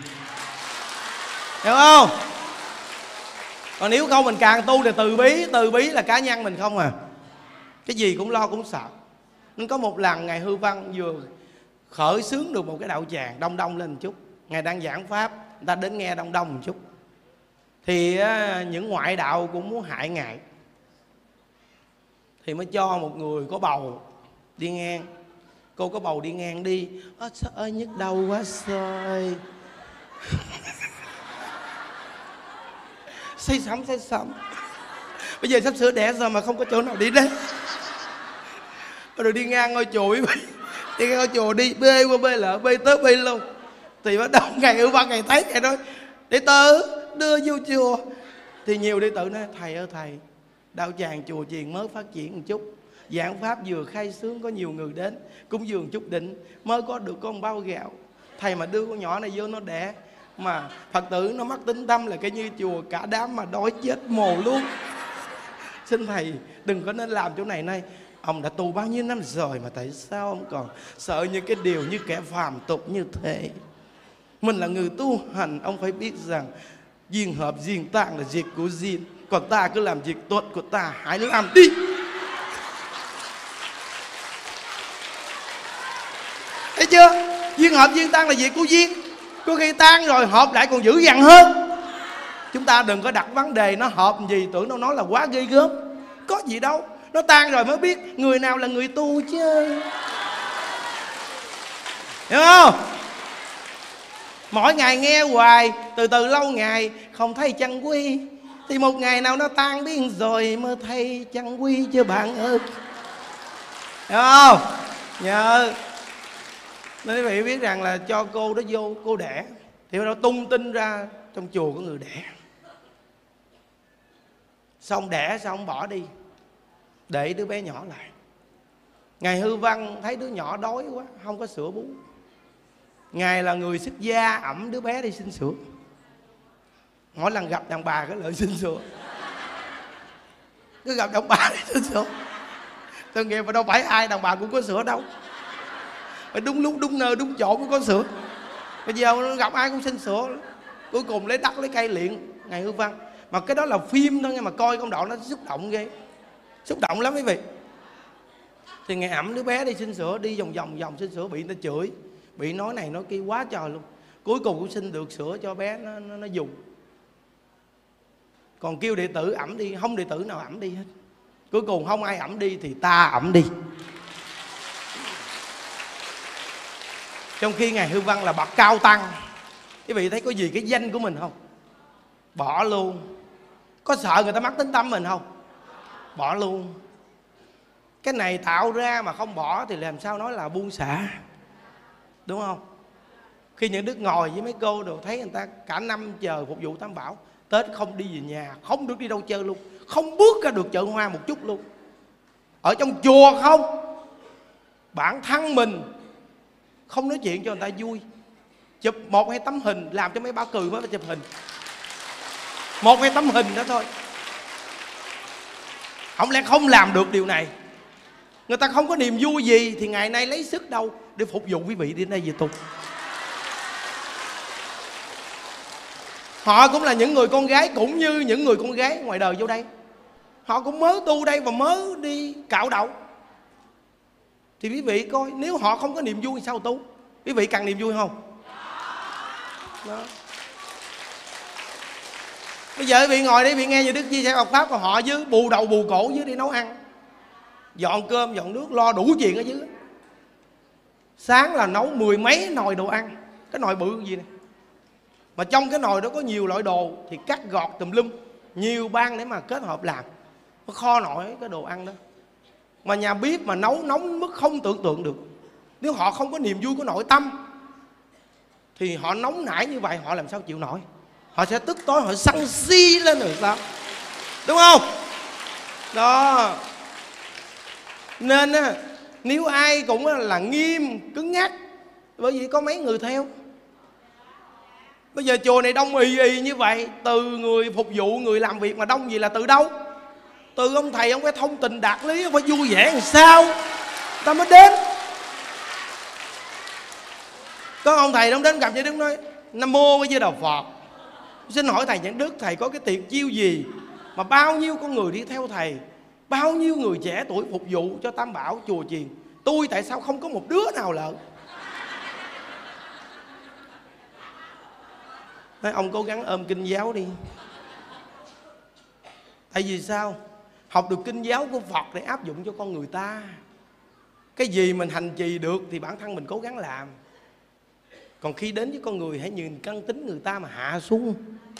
hiểu không? Còn nếu không mình càng tu thì từ bí. Từ bí là cá nhân mình không à, cái gì cũng lo cũng sợ. Nên có một lần Ngài hư văn vừa khởi xướng được một cái đạo tràng đông đông lên một chút. Ngài đang giảng pháp, người ta đến nghe đông đông một chút. Thì những ngoại đạo cũng muốn hại Ngài, thì mới cho một người có bầu đi ngang. Cô có bầu đi ngang đi. Trời ơi nhức đầu quá trời. Say sẩm. Bây giờ sắp sửa đẻ rồi mà không có chỗ nào đi đấy. Rồi đi ngang ngôi chùa quý vị. Đi ngang ngôi chùa đi bê qua bê lại, bê tới bê luôn. Thì bắt đầu Ngài hư văn Ngài thấy, Ngài nói đệ tử đưa vô chùa. Thì nhiều đệ tử nói thầy ơi thầy, đạo tràng chùa chiền mới phát triển một chút, giảng pháp vừa khai xướng có nhiều người đến, cúng dường chút đỉnh mới có được con bao gạo. Thầy mà đưa con nhỏ này vô nó đẻ, Mà Phật tử nó mắc tín tâm là cái như chùa cả đám mà đói chết mồ luôn. Xin thầy đừng có nên làm chỗ này này. Ông đã tu bao nhiêu năm rồi mà tại sao ông còn sợ những cái điều như kẻ phàm tục như thế? Mình là người tu hành, ông phải biết rằng duyên hợp duyên tạng là việc của duyên. Còn ta cứ làm việc tốt của ta, hãy làm đi. Thấy chưa? Duyên hợp duyên tang là việc của duyên. Có khi tan rồi hợp lại còn dữ dằn hơn. Chúng ta đừng có đặt vấn đề nó hợp gì, tưởng đâu nó là quá ghê gớm. Có gì đâu, nó tan rồi mới biết người nào là người tu chứ. Hiểu không? Mỗi ngày nghe hoài, từ từ lâu ngày không thấy chân quy, thì một ngày nào nó tan biến rồi mới thấy chân quy chứ bạn ơi. Hiểu không? Nhớ. Nên quý vị biết rằng là cho cô đó vô, cô đẻ thì nó tung tin ra trong chùa có người đẻ. Xong đẻ xong bỏ đi, để đứa bé nhỏ lại. Ngài Hư Văn thấy đứa nhỏ đói quá, không có sữa bú. Ngài là người xuất gia, ẵm đứa bé đi xin sữa. Mỗi lần gặp đàn bà cái lợi xin sữa, cứ gặp đàn bà đi xin sữa. Tôi nghe mà đâu phải ai đàn bà cũng có sữa đâu, phải đúng lúc đúng nơi đúng chỗ mới có sữa. Bây giờ gặp ai cũng xin sữa. Cuối cùng lấy đất lấy cây luyện Ngài Hư Văn. Mà cái đó là phim thôi, nhưng mà coi công đoạn nó xúc động ghê, xúc động lắm quý vị. Thì Ngài ẵm đứa bé đi xin sữa, đi vòng vòng xin sữa, bị người ta chửi, bị nói này nói kia quá trời luôn. Cuối cùng cũng xin được sữa cho bé nó dùng. Còn kêu đệ tử ẵm đi, không đệ tử nào ẵm đi hết. Cuối cùng không ai ẵm đi thì ta ẵm đi. Trong khi Ngài Hư Văn là bậc cao tăng. Quý vị thấy có gì cái danh của mình không? Bỏ luôn. Có sợ người ta mắc tín tâm mình không? Bỏ luôn. Cái này tạo ra mà không bỏ thì làm sao nói là buông xả, đúng không? Khi những đứa ngồi với mấy cô đồ thấy người ta cả năm chờ phục vụ Tam Bảo, Tết không đi về nhà, không được đi đâu chơi luôn, không bước ra được chợ hoa một chút luôn. Ở trong chùa không, bản thân mình không nói chuyện cho người ta vui, chụp một hai tấm hình làm cho mấy bà cười mới phải chụp hình. Một hai tấm hình đó thôi. Không lẽ không làm được điều này? Người ta không có niềm vui gì thì ngày nay lấy sức đâu để phục vụ quý vị đến đây về tu. Họ cũng là những người con gái, cũng như những người con gái ngoài đời vô đây. Họ cũng mới tu đây và mới đi cạo đầu. Thì quý vị coi, nếu họ không có niềm vui thì sao tu? Quý vị cần niềm vui không? Đó. Bây giờ quý vị ngồi đây, quý vị nghe như Đức chia sẻ Phật Pháp, còn họ dưới bù đầu bù cổ dưới đi nấu ăn, dọn cơm dọn nước, lo đủ chuyện ở dưới. Sáng là nấu mười mấy nồi đồ ăn, cái nồi bự gì này, mà trong cái nồi đó có nhiều loại đồ thì cắt gọt tùm lum, nhiều ban để mà kết hợp làm, nó kho nổi cái đồ ăn đó. Mà nhà bếp mà nấu nóng mức không tưởng tượng được. Nếu họ không có niềm vui của nội tâm thì họ nóng nảy như vậy họ làm sao chịu nổi. Họ sẽ tức tối, họ sân si lên rồi sao, đúng không? Đó. Nên á, nếu ai cũng là nghiêm cứng nhắc, bởi vì có mấy người theo. Bây giờ chùa này đông ì như vậy, từ người phục vụ, người làm việc mà đông gì là từ đâu? Từ ông thầy, ông phải thông tình đạt lý, ông phải vui vẻ làm sao ta mới đến. Có ông thầy ông đến gặp Nhẫn Đức nói: Nam mô với Đạo Phật, xin hỏi thầy Nhẫn Đức, thầy có cái tiệc chiêu gì mà bao nhiêu con người đi theo thầy, bao nhiêu người trẻ tuổi phục vụ cho Tam Bảo chùa chiền, tôi tại sao không có một đứa nào lợn? Nói ông cố gắng ôm kinh giáo đi. Tại vì sao? Học được kinh giáo của Phật để áp dụng cho con người ta. Cái gì mình hành trì được thì bản thân mình cố gắng làm. Còn khi đến với con người, hãy nhìn căn tính người ta mà hạ xuống.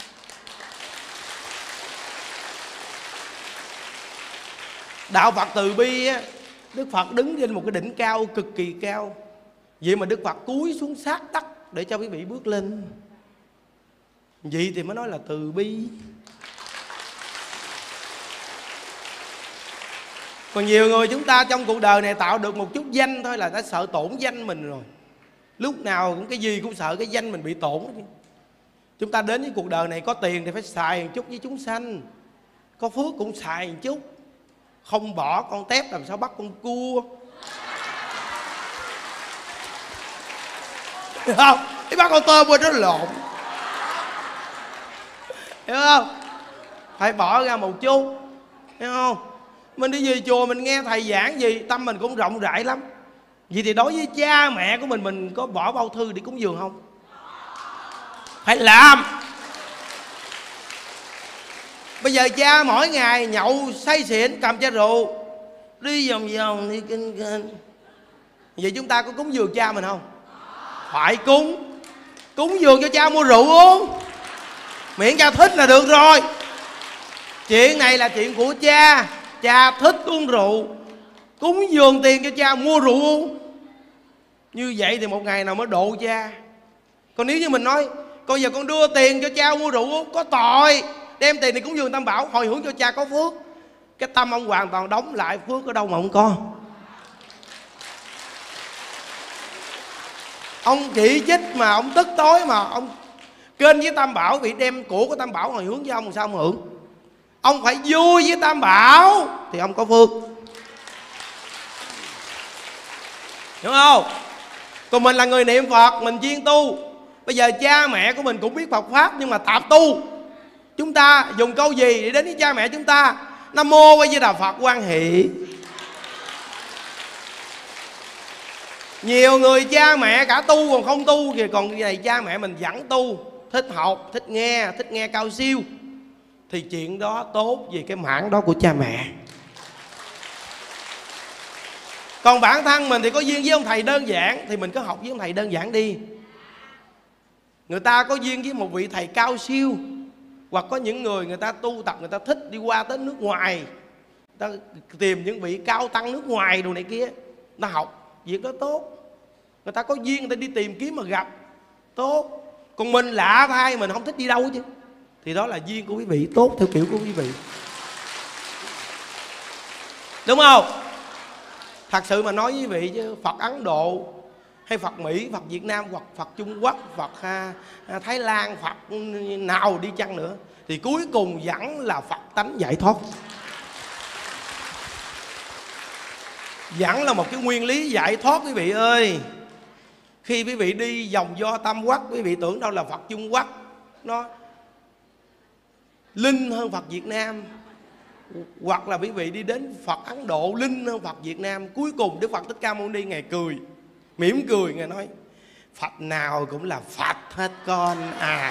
Đạo Phật từ bi á, Đức Phật đứng trên một cái đỉnh cao cực kỳ cao. Vậy mà Đức Phật cúi xuống sát đất để cho quý vị bước lên. Vậy thì mới nói là từ bi. Còn nhiều người chúng ta trong cuộc đời này tạo được một chút danh thôi là đã sợ tổn danh mình rồi. Lúc nào cũng cái gì cũng sợ cái danh mình bị tổn. Chúng ta đến với cuộc đời này có tiền thì phải xài một chút với chúng sanh, có phước cũng xài một chút. Không bỏ con tép làm sao bắt con cua. Hiểu không? Cái bắt con tôm qua nó lộn. Hiểu không? Phải bỏ ra một chút. Hiểu không? Mình đi về chùa mình nghe thầy giảng gì, tâm mình cũng rộng rãi lắm. Vậy thì đối với cha mẹ của mình có bỏ bao thư để cúng dường không? Phải làm. Bây giờ cha mỗi ngày nhậu say xỉn, cầm chai rượu, đi vòng vòng đi kinh kinh. Vậy chúng ta có cúng dường cha mình không? Phải cúng. Cúng dường cho cha mua rượu uống, miễn cha thích là được rồi. Chuyện này là chuyện của cha. Cha thích uống rượu, cúng dường tiền cho cha mua rượu uống. Như vậy thì một ngày nào mới độ cha. Còn nếu như mình nói con giờ con đưa tiền cho cha mua rượu uống, có tội. Đem tiền thì cúng dường Tam Bảo, hồi hướng cho cha có phước. Cái tâm ông hoàn toàn đóng lại, phước ở đâu mà không có. Ông chỉ trích mà ông tức tối mà ông kênh với Tam Bảo, bị đem của Tam Bảo hồi hướng với ông làm sao ông hưởng. Ông phải vui với Tam Bảo thì ông có phước. Hiểu không? Còn mình là người niệm Phật, mình chuyên tu. Bây giờ cha mẹ của mình cũng biết Phật Pháp nhưng mà tạp tu. Chúng ta dùng câu gì để đến với cha mẹ chúng ta? Nam mô A Di Đà Phật Quan Hỷ. Nhiều người cha mẹ cả tu còn không tu kìa. Còn cái này cha mẹ mình vẫn tu, thích học, thích nghe cao siêu, thì chuyện đó tốt về cái mảng đó của cha mẹ. Còn bản thân mình thì có duyên với ông thầy đơn giản thì mình cứ học với ông thầy đơn giản đi. Người ta có duyên với một vị thầy cao siêu, hoặc có những người ta tu tập, người ta thích đi qua tới nước ngoài, ta tìm những vị cao tăng nước ngoài đồ này kia, ta học, việc đó tốt. Người ta có duyên người ta đi tìm kiếm mà gặp, tốt. Còn mình lạ thay, mình không thích đi đâu chứ, thì đó là duyên của quý vị, tốt theo kiểu của quý vị. Đúng không? Thật sự mà nói với quý vị chứ, Phật Ấn Độ hay Phật Mỹ, Phật Việt Nam hoặc Phật Trung Quốc, Phật Thái Lan, Phật nào đi chăng nữa thì cuối cùng vẫn là Phật tánh giải thoát. Vẫn là một cái nguyên lý giải thoát quý vị ơi. Khi quý vị đi vòng do Tam Quốc, quý vị tưởng đâu là Phật Trung Quốc nó linh hơn Phật Việt Nam, hoặc là quý vị đi đến Phật Ấn Độ linh hơn Phật Việt Nam. Cuối cùng Đức Phật Thích Ca Mâu Ni Ngài cười, mỉm cười, Ngài nói Phật nào cũng là Phật hết con à.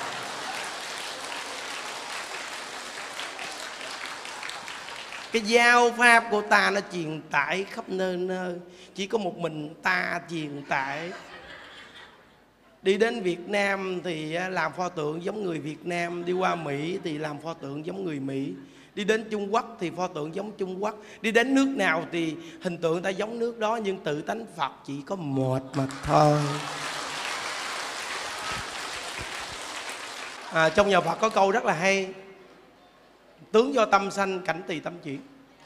Cái giáo pháp của ta nó truyền tải khắp nơi nơi, chỉ có một mình ta truyền tải. Đi đến Việt Nam thì làm pho tượng giống người Việt Nam, đi qua Mỹ thì làm pho tượng giống người Mỹ, đi đến Trung Quốc thì pho tượng giống Trung Quốc, đi đến nước nào thì hình tượng ta giống nước đó, nhưng tự tánh Phật chỉ có một mà thôi. Trong nhà Phật có câu rất là hay: tướng do tâm sanh, cảnh tùy tâm chuyển.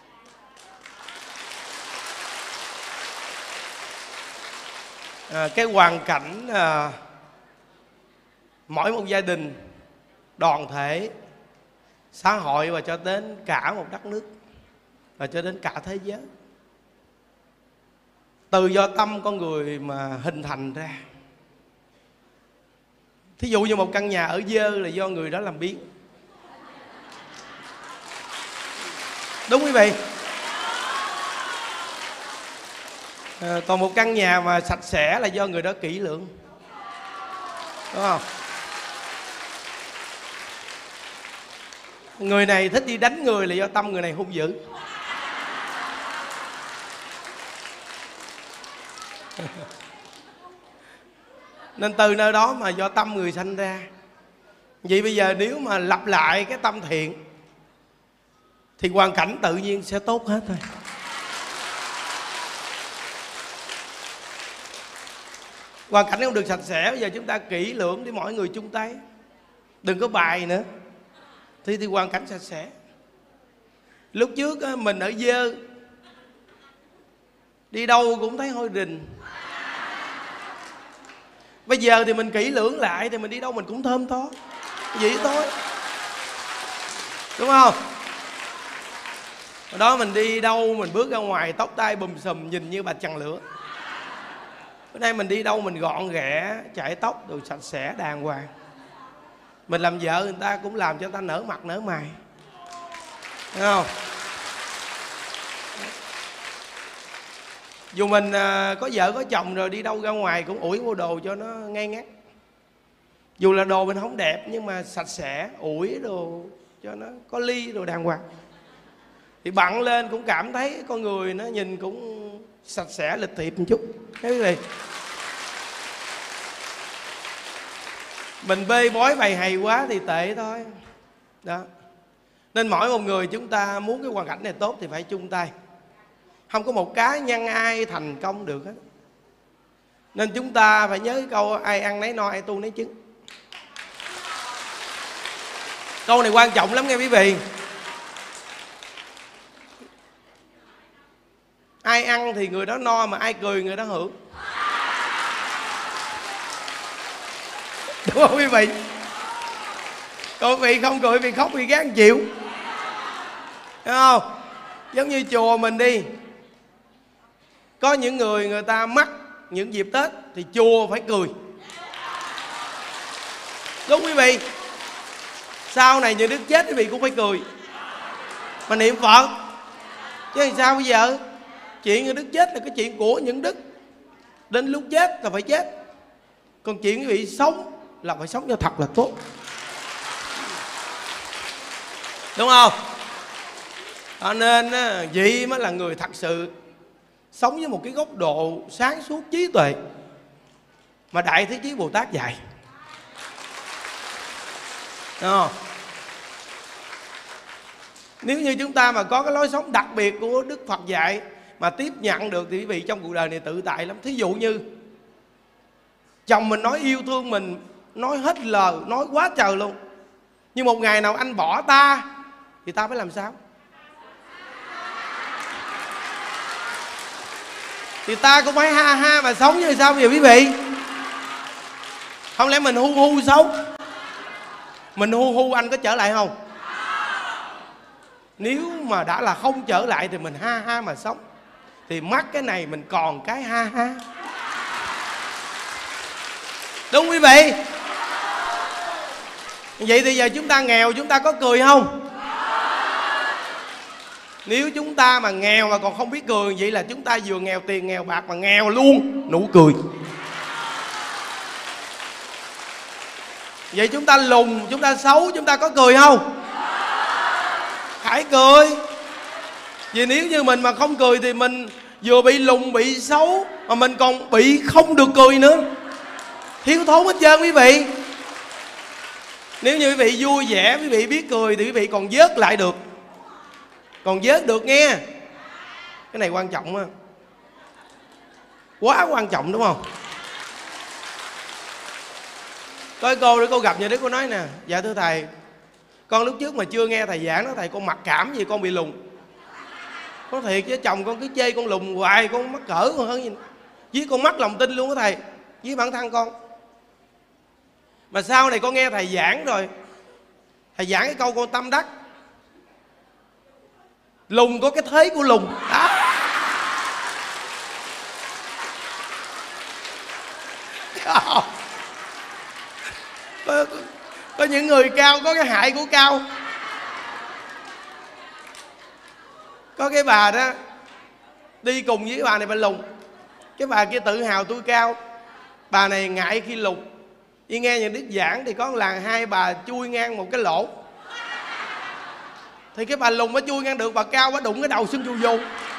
Cái hoàn cảnh mỗi một gia đình, đoàn thể, xã hội và cho đến cả một đất nước và cho đến cả thế giới, từ do tâm con người mà hình thành ra. Thí dụ như một căn nhà ở dơ là do người đó làm biến. Đúng quý vị. Còn một căn nhà mà sạch sẽ là do người đó kỹ lưỡng. Đúng không? Người này thích đi đánh người là do tâm người này hung dữ. Nên từ nơi đó mà do tâm người sanh ra. Vậy bây giờ nếu mà lặp lại cái tâm thiện thì hoàn cảnh tự nhiên sẽ tốt hết thôi. Hoàn cảnh không được sạch sẽ, bây giờ chúng ta kỹ lưỡng để mọi người chung tay, đừng có bài nữa, thì hoàn cảnh sạch sẽ. Lúc trước mình ở dơ, đi đâu cũng thấy hôi rình. Bây giờ thì mình kỹ lưỡng lại thì mình đi đâu mình cũng thơm tho, vậy thôi, đúng không? Hồi đó mình đi đâu mình bước ra ngoài tóc tai bùm xùm nhìn như bà chằn lửa. Bữa nay mình đi đâu mình gọn ghẽ, chải tóc rồi sạch sẽ đàng hoàng. Mình làm vợ người ta cũng làm cho người ta nở mặt nở mày, thấy không? Dù mình có vợ có chồng rồi đi đâu ra ngoài cũng ủi mua đồ cho nó ngay ngắn. Dù là đồ mình không đẹp nhưng mà sạch sẽ, ủi đồ cho nó có ly đồ đàng hoàng. Thì bận lên cũng cảm thấy con người nó nhìn cũng sạch sẽ lịch thiệp một chút. Thấy quý vị, mình bê bối bày hay quá thì tệ thôi đó. Nên mỗi một người chúng ta muốn cái hoàn cảnh này tốt thì phải chung tay. Không có một cá nhân ai thành công được hết. Nên chúng ta phải nhớ cái câu ai ăn nấy no, ai tu nấy trứng. Câu này quan trọng lắm nghe quý vị. Ai ăn thì người đó no, mà ai cười người đó hưởng. Đúng không quý vị? Còn quý vị không cười, vì khóc, vì gán chịu. Đúng không? Giống như chùa mình đi, có những người ta mắc những dịp Tết thì chùa phải cười. Đúng quý vị. Sau này những đức chết quý vị cũng phải cười mà niệm Phật. Chứ làm sao bây giờ? Chuyện những đức chết là cái chuyện của những đức, đến lúc chết là phải chết. Còn chuyện quý vị sống là phải sống cho thật là tốt, đúng không? Cho nên vậy mới là người thật sự sống với một cái góc độ sáng suốt trí tuệ mà Đại Thế Chí Bồ Tát dạy. Đúng không? Nếu như chúng ta mà có cái lối sống đặc biệt của Đức Phật dạy mà tiếp nhận được thì quý vị trong cuộc đời này tự tại lắm. Thí dụ như chồng mình nói yêu thương mình, nói hết lời, nói quá trời luôn. Nhưng một ngày nào anh bỏ ta thì ta phải làm sao? Thì ta cũng phải ha ha mà sống như sao bây giờ quý vị? Không lẽ mình hu hu sống? Mình hu hu anh có trở lại không? Nếu mà đã là không trở lại thì mình ha ha mà sống. Thì mắc cái này mình còn cái ha ha. Đúng quý vị? Vậy thì giờ chúng ta nghèo chúng ta có cười không? Nếu chúng ta mà nghèo mà còn không biết cười, vậy là chúng ta vừa nghèo tiền nghèo bạc mà nghèo luôn nụ cười. Vậy chúng ta lùn, chúng ta xấu, chúng ta có cười không? Phải cười. Vì nếu như mình mà không cười thì mình vừa bị lùn, bị xấu, mà mình còn bị không được cười nữa. Thiếu thốn hết trơn quý vị. Nếu như quý vị vui vẻ, quý vị biết cười thì quý vị còn vớt lại được. Còn vớt được nghe. Cái này quan trọng á. Quá quan trọng đúng không? Có cô để cô gặp nhà Đức, cô nói nè: dạ thưa thầy, con lúc trước mà chưa nghe thầy giảng đó thầy, con mặc cảm gì con bị lùn. Có thiệt chứ, chồng con cứ chê con lùn hoài, con mắc cỡ còn hơn gì. Với con mất lòng tin luôn đó thầy, với bản thân con. Mà sau này con nghe thầy giảng rồi, thầy giảng cái câu con tâm đắc: lùn có cái thế của lùn đó. Có những người cao có cái hại của cao. Có cái bà đó đi cùng với bà này bà lùn. Cái bà kia tự hào tôi cao, bà này ngại khi lùn. Đi nghe những đức giảng thì có làng hai bà chui ngang một cái lỗ. Thì cái bà lùn mới chui ngang được, bà cao mới đụng cái đầu xương vô.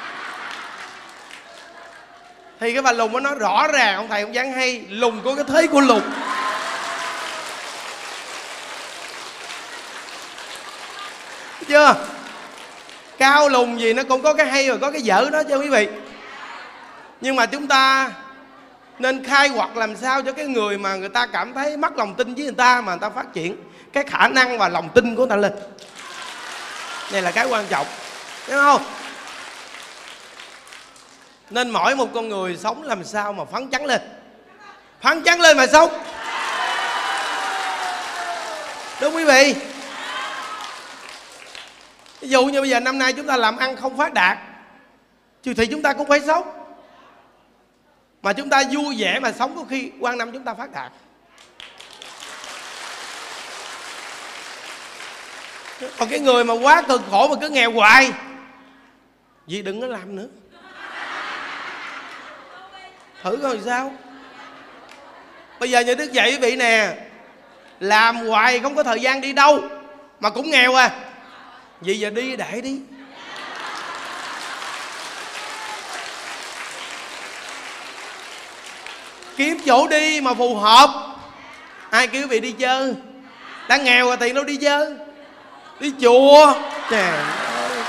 Thì cái bà lùn mới nói rõ ràng: ông thầy ông giảng hay, lùn có cái thế của lùn. Chưa? Cao lùn gì nó cũng có cái hay rồi có cái dở đó chứ quý vị. Nhưng mà chúng ta nên khai quật làm sao cho cái người mà người ta cảm thấy mất lòng tin với người ta mà người ta phát triển cái khả năng và lòng tin của người ta lên. Đây là cái quan trọng, đúng không? Nên mỗi một con người sống làm sao mà phấn chấn lên. Phấn chấn lên mà sống. Đúng quý vị. Ví dụ như bây giờ năm nay chúng ta làm ăn không phát đạt thì chúng ta cũng phải sống. Mà chúng ta vui vẻ mà sống, có khi qua năm chúng ta phát đạt. Còn cái người mà quá cực khổ mà cứ nghèo hoài, vì đừng có làm nữa. Thử coi sao. Bây giờ như Đức dạy quý vị nè, làm hoài không có thời gian đi đâu mà cũng nghèo à. Vậy giờ đi đại đi. Kiếm chỗ đi mà phù hợp. Ai kêu quý vị đi chơi? Đang nghèo rồi tiền đâu đi chơi. Đi chùa. Trời ơi.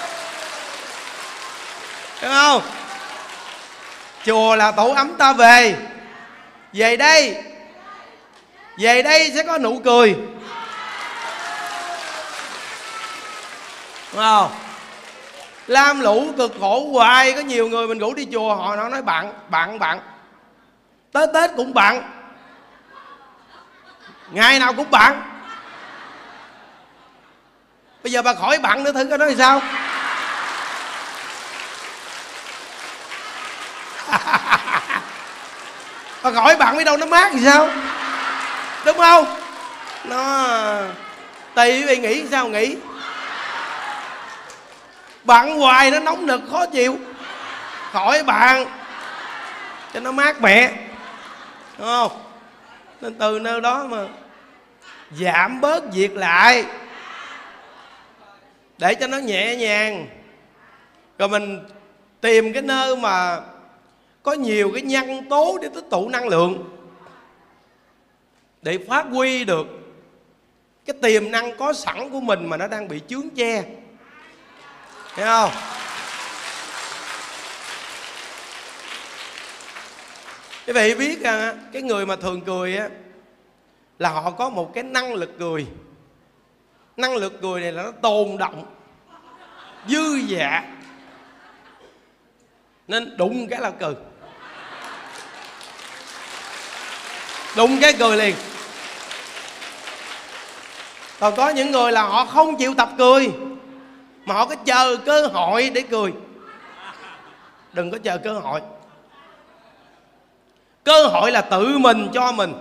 Đúng không? Chùa là tổ ấm ta về. Về đây. Về đây sẽ có nụ cười. Đúng không? Lam lũ cực khổ hoài. Có nhiều người mình rủ đi chùa, họ nói bận. Tới Tết cũng bận, ngày nào cũng bận. Bây giờ bà khỏi bận nữa thử coi nói thì sao. Bà khỏi bận biết đâu nó mát thì sao. Đúng không? Nó tùy quý vị nghĩ sao nghĩ. Bận hoài nó nóng nực khó chịu. Khỏi bận cho nó mát mẻ. Đúng không? Nên từ nơi đó mà giảm bớt việc lại để cho nó nhẹ nhàng. Rồi mình tìm cái nơi mà có nhiều cái nhân tố để tích tụ năng lượng, để phát huy được cái tiềm năng có sẵn của mình mà nó đang bị chướng che. Thấy không? Quý vị biết cái người mà thường cười á là họ có một cái năng lực cười. Năng lực cười này là nó tồn động, dư dả, nên đụng cái là cười. Đụng cái cười liền. Còn có những người là họ không chịu tập cười, mà họ có chờ cơ hội để cười. Đừng có chờ cơ hội. Cơ hội là tự mình cho mình.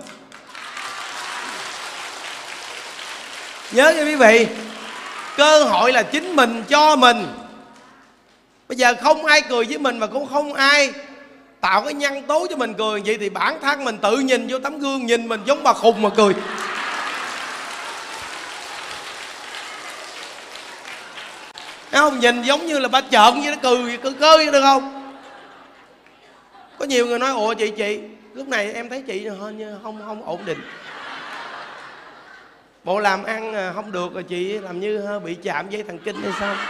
Nhớ nha quý vị, cơ hội là chính mình cho mình. Bây giờ không ai cười với mình, mà cũng không ai tạo cái nhân tố cho mình cười. Vậy thì bản thân mình tự nhìn vô tấm gương, nhìn mình giống bà khùng mà cười. Thấy không? Nhìn giống như là bà trợn vậy đó, cười cơ được không? Có nhiều người nói ủa chị lúc này em thấy chị không ổn định. Bộ làm ăn không được rồi, chị làm như hơi bị chạm dây thần kinh hay sao?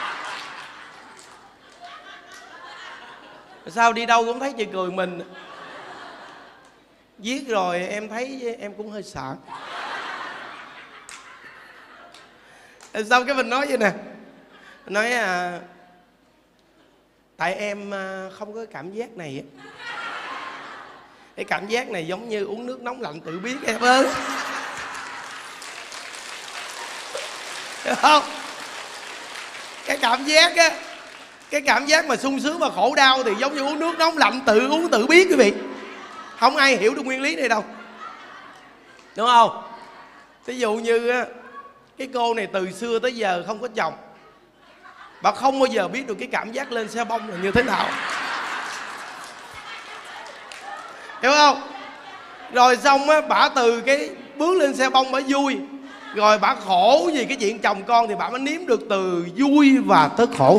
Sao đi đâu cũng thấy chị cười mình. Viết rồi em thấy em cũng hơi sợ. Sao cái mình nói vậy nè, nói tại em không có cảm giác này á. Cái cảm giác này giống như uống nước nóng lạnh tự biết em ơi. Được không? Cái cảm giác á, cái cảm giác mà sung sướng và khổ đau thì giống như uống nước nóng lạnh tự uống tự biết quý vị. Không ai hiểu được nguyên lý này đâu. Đúng không? Ví dụ như á, cái cô này từ xưa tới giờ không có chồng, bà không bao giờ biết được cái cảm giác lên xe bông là như thế nào. Hiểu không? Rồi xong á, bà từ cái bước lên xe bông bà vui, rồi bà khổ vì cái chuyện chồng con thì bà mới nếm được từ vui và tới khổ.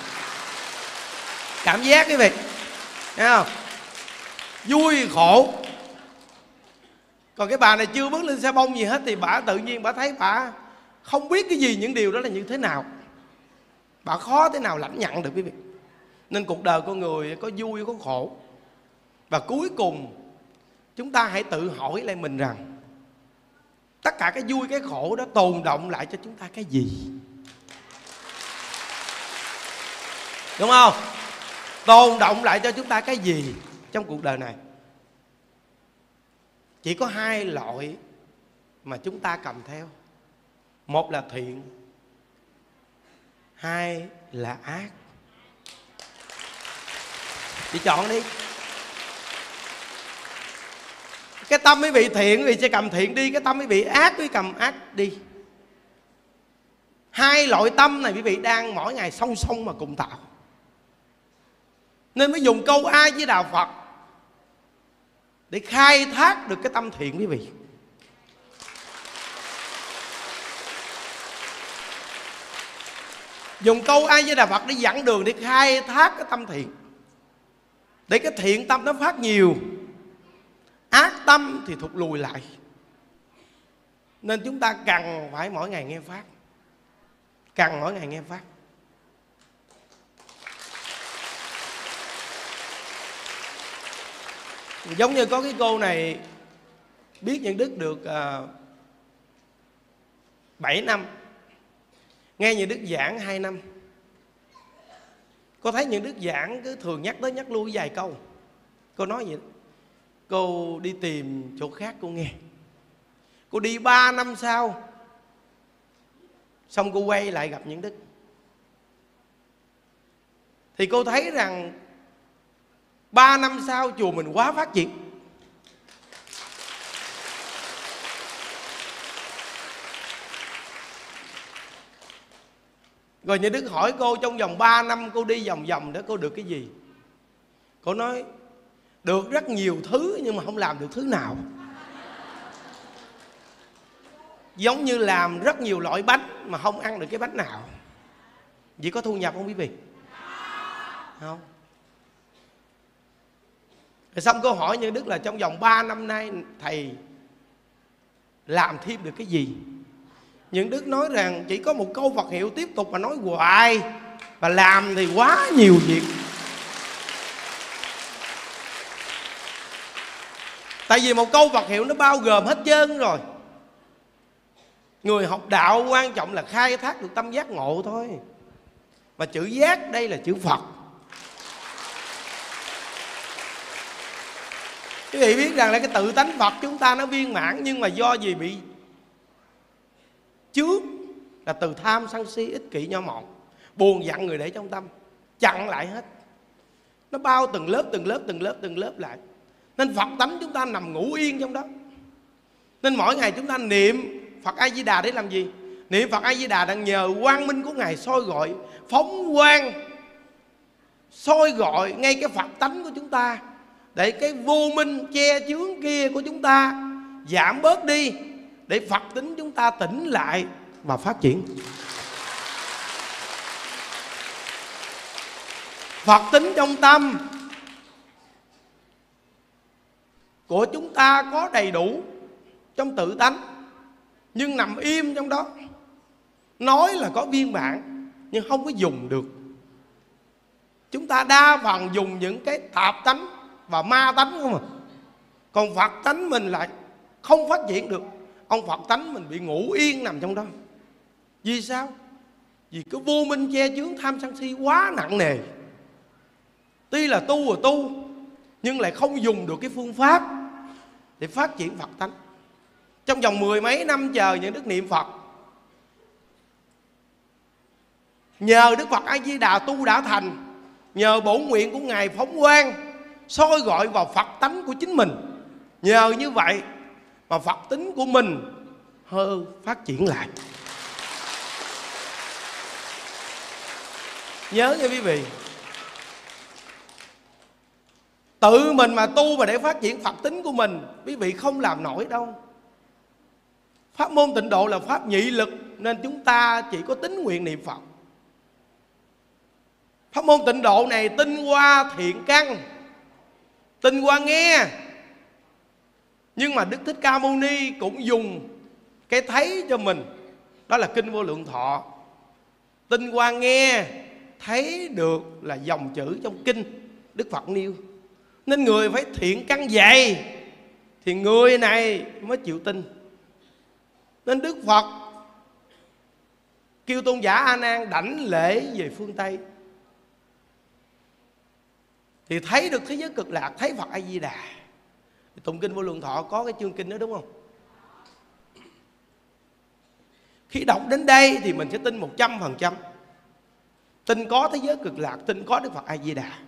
Cảm giác quý vị, thấy không? Vui khổ. Còn cái bà này chưa bước lên xe bông gì hết thì bà tự nhiên bà thấy bà không biết cái gì, những điều đó là như thế nào. Bà khó thế nào lãnh nhận được quý vị. Nên cuộc đời con người có vui có khổ. Và cuối cùng chúng ta hãy tự hỏi lại mình rằng tất cả cái vui cái khổ đó tồn động lại cho chúng ta cái gì? Đúng không? Tồn động lại cho chúng ta cái gì trong cuộc đời này? Chỉ có hai loại mà chúng ta cầm theo. Một là thiện, hai là ác. Chị chọn đi. Cái tâm quý vị thiện, quý vị sẽ cầm thiện đi. Cái tâm quý vị ác, quý vị cầm ác đi. Hai loại tâm này quý vị đang mỗi ngày song song mà cùng tạo. Nên mới dùng câu A Di Đà Phật để khai thác được cái tâm thiện quý vị. Dùng câu A Di Đà Phật để dẫn đường, để khai thác cái tâm thiện, để cái thiện tâm nó phát nhiều, ác tâm thì thụt lùi lại. Nên chúng ta cần phải mỗi ngày nghe pháp, cần mỗi ngày nghe pháp. Giống như có cái cô này biết nhận đức được 7 năm, nghe những đức giảng 2 năm. Cô thấy những đức giảng cứ thường nhắc tới nhắc lui vài câu. Cô nói vậy đó. Cô đi tìm chỗ khác cô nghe. Cô đi 3 năm sau, xong cô quay lại gặp những đức. Thì cô thấy rằng 3 năm sau chùa mình quá phát triển. Rồi Như Đức hỏi cô trong vòng 3 năm cô đi vòng vòng đó cô được cái gì? Cô nói được rất nhiều thứ nhưng mà không làm được thứ nào. Giống như làm rất nhiều loại bánh mà không ăn được cái bánh nào. Vậy có thu nhập không quý vị? Không. Rồi xong cô hỏi Như Đức là trong vòng 3 năm nay thầy làm thêm được cái gì? Những Đức nói rằng chỉ có một câu Phật hiệu tiếp tục mà nói hoài, và làm thì quá nhiều việc. Tại vì một câu Phật hiệu nó bao gồm hết trơn rồi. Người học đạo quan trọng là khai thác được tâm giác ngộ thôi. Mà chữ giác đây là chữ Phật. Quý vị biết rằng là cái tự tánh Phật chúng ta nó viên mãn, nhưng mà do gì bị chướng là từ tham sân si ích kỷ nhỏ mọn, buồn giận người để trong tâm, chặn lại hết. Nó bao từng lớp từng lớp từng lớp từng lớp lại. Nên Phật tánh chúng ta nằm ngủ yên trong đó. Nên mỗi ngày chúng ta niệm Phật A Di Đà để làm gì? Niệm Phật A Di Đà đang nhờ quang minh của Ngài soi gọi, phóng quang soi gọi ngay cái Phật tánh của chúng ta, để cái vô minh che chướng kia của chúng ta giảm bớt đi, để Phật tính chúng ta tỉnh lại và phát triển. Phật tính trong tâm của chúng ta có đầy đủ trong tự tánh, nhưng nằm im trong đó. Nói là có viên mãn nhưng không có dùng được. Chúng ta đa phần dùng những cái tạp tánh và ma tánh không à. Còn Phật tánh mình lại không phát triển được. Ông Phật tánh mình bị ngủ yên nằm trong đó. Vì sao? Vì cái vô minh che chướng tham sân si quá nặng nề. Tuy là tu rồi tu, nhưng lại không dùng được cái phương pháp để phát triển Phật tánh. Trong vòng 10 mấy năm chờ những đức niệm Phật, nhờ Đức Phật A Di Đà tu đã thành, nhờ bổn nguyện của Ngài phóng quang soi gọi vào Phật tánh của chính mình. Nhờ như vậy mà Phật tính của mình hơi phát triển lại. Nhớ nha quý vị, tự mình mà tu mà để phát triển Phật tính của mình, quý vị không làm nổi đâu. Pháp môn tịnh độ là pháp nhị lực, nên chúng ta chỉ có tín nguyện niệm Phật. Pháp môn tịnh độ này tinh qua thiện căn, tinh qua nghe. Nhưng mà Đức Thích Ca Mâu Ni cũng dùng cái thấy cho mình, đó là Kinh Vô Lượng Thọ. Tinh qua nghe, thấy được là dòng chữ trong kinh Đức Phật nêu. Nên người phải thiện căn dày thì người này mới chịu tin. Nên Đức Phật kêu tôn giả A Nan đảnh lễ về phương Tây, thì thấy được thế giới cực lạc, thấy Phật A Di Đà. Tụng kinh Vô Lượng Thọ có cái chương kinh đó đúng không? Khi đọc đến đây thì mình sẽ tin 100%. Tin có thế giới cực lạc, tin có Đức Phật A Di Đà.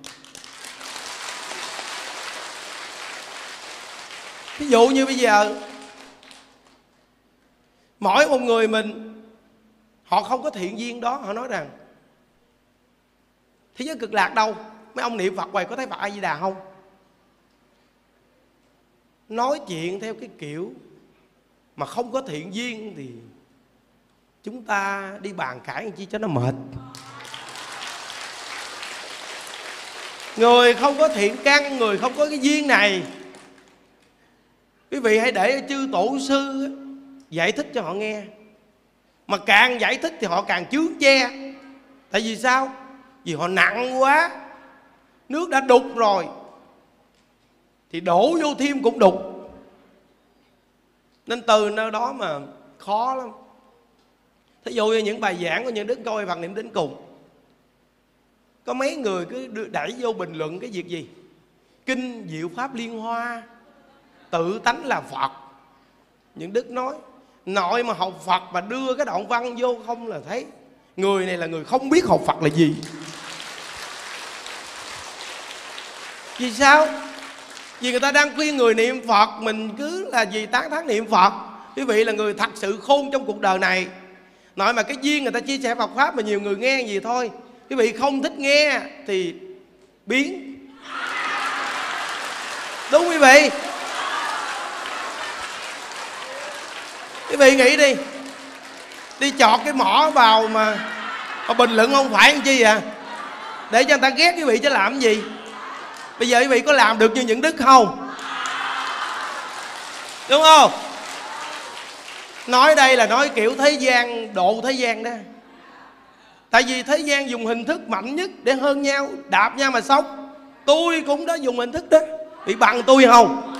Ví dụ như bây giờ mỗi một người mình, họ không có thiện duyên đó, họ nói rằng thế giới cực lạc đâu, mấy ông niệm Phật hoài có thấy Phật A Di Đà không? Nói chuyện theo cái kiểu mà không có thiện duyên thì chúng ta đi bàn cãi làm chi cho nó mệt. Người không có thiện căn, người không có cái duyên này, quý vị hãy để chư tổ sư giải thích cho họ nghe. Mà càng giải thích thì họ càng chướng che. Tại vì sao? Vì họ nặng quá. Nước đã đục rồi thì đổ vô thêm cũng đục. Nên từ nơi đó mà khó lắm. Thí dụ như những bài giảng của những đức coi Phật niệm đến cùng, có mấy người cứ đẩy vô bình luận cái việc gì? Kinh Diệu Pháp Liên Hoa, tự tánh là Phật. Những đức nói nội mà học Phật mà đưa cái đoạn văn vô không là thấy người này là người không biết học Phật là gì. Vì sao? Vì người ta đang khuyên người niệm Phật, mình cứ là gì tán thán niệm Phật. Quý vị là người thật sự khôn trong cuộc đời này. Nội mà cái duyên người ta chia sẻ Phật Pháp mà nhiều người nghe gì thôi. Quý vị không thích nghe thì biến. Đúng quý vị. Quý vị nghĩ đi, đi chọt cái mỏ vào mà bình luận không phải làm chi à? Để cho người ta ghét quý vị chứ làm cái gì? Bây giờ quý vị có làm được như những đức không? Đúng không? Nói đây là nói kiểu thế gian, độ thế gian đó. Tại vì thế gian dùng hình thức mạnh nhất để hơn nhau, đạp nhau mà sống. Tôi cũng đã dùng hình thức đó. Bị bằng tôi không?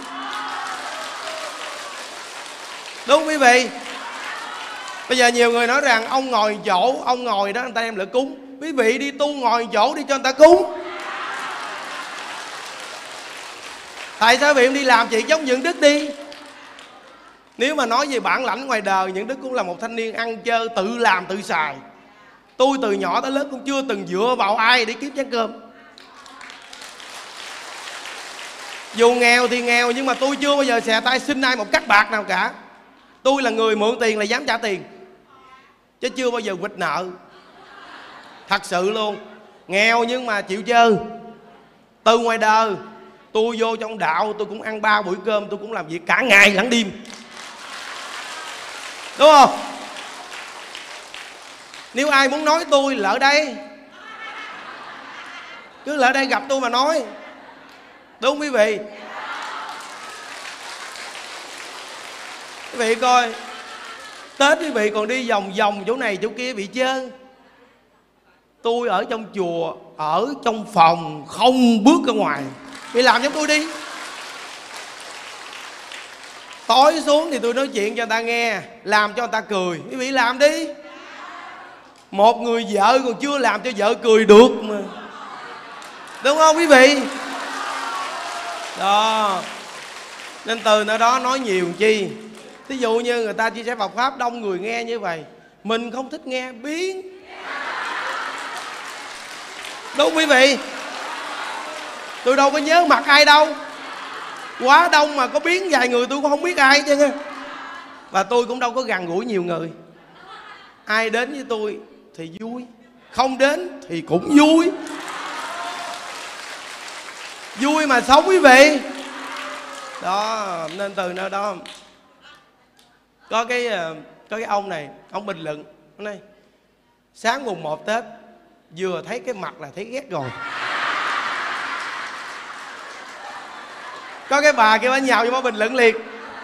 Đúng quý vị. Bây giờ nhiều người nói rằng ông ngồi chỗ, ông ngồi đó người ta đem lễ cúng. Quý vị đi tu ngồi chỗ đi cho người ta cúng. Tại sao quý vị không đi làm chuyện giống những đức đi? Nếu mà nói về bản lãnh ngoài đời, những đức cũng là một thanh niên ăn chơi, tự làm tự xài. Tôi từ nhỏ tới lớn cũng chưa từng dựa vào ai để kiếm chén cơm. Dù nghèo thì nghèo, nhưng mà tôi chưa bao giờ xè tay xin ai một cắc bạc nào cả. Tôi là người mượn tiền là dám trả tiền, chứ chưa bao giờ quỵt nợ. Thật sự luôn. Nghèo nhưng mà chịu chơi. Từ ngoài đời tôi vô trong đạo, tôi cũng ăn 3 buổi cơm, tôi cũng làm việc cả ngày lẫn đêm. Đúng không? Nếu ai muốn nói tôi lỡ đây, cứ lỡ đây gặp tôi mà nói. Đúng quý vị. Quý vị coi, Tết quý vị còn đi vòng vòng chỗ này chỗ kia bị chơn. Tôi ở trong chùa, ở trong phòng, không bước ra ngoài. Bị làm giống tôi đi. Tối xuống thì tôi nói chuyện cho người ta nghe, làm cho người ta cười. Quý vị làm đi. Một người vợ còn chưa làm cho vợ cười được mà. Đúng không quý vị? Đó. Nên từ nơi đó nói nhiều chi. Ví dụ như người ta chia sẻ Phật Pháp đông người nghe như vậy, mình không thích nghe biến. Đúng quý vị. Tôi đâu có nhớ mặt ai đâu. Quá đông mà có biến vài người tôi cũng không biết ai chứ. Và tôi cũng đâu có gần gũi nhiều người. Ai đến với tôi thì vui, không đến thì cũng vui. Vui mà sống quý vị. Đó. Nên từ nơi đó có cái ông này, ông bình luận này, sáng mùng 1 Tết vừa thấy cái mặt là thấy ghét rồi. Có cái bà kia bà nhào vô bà bình luận liền.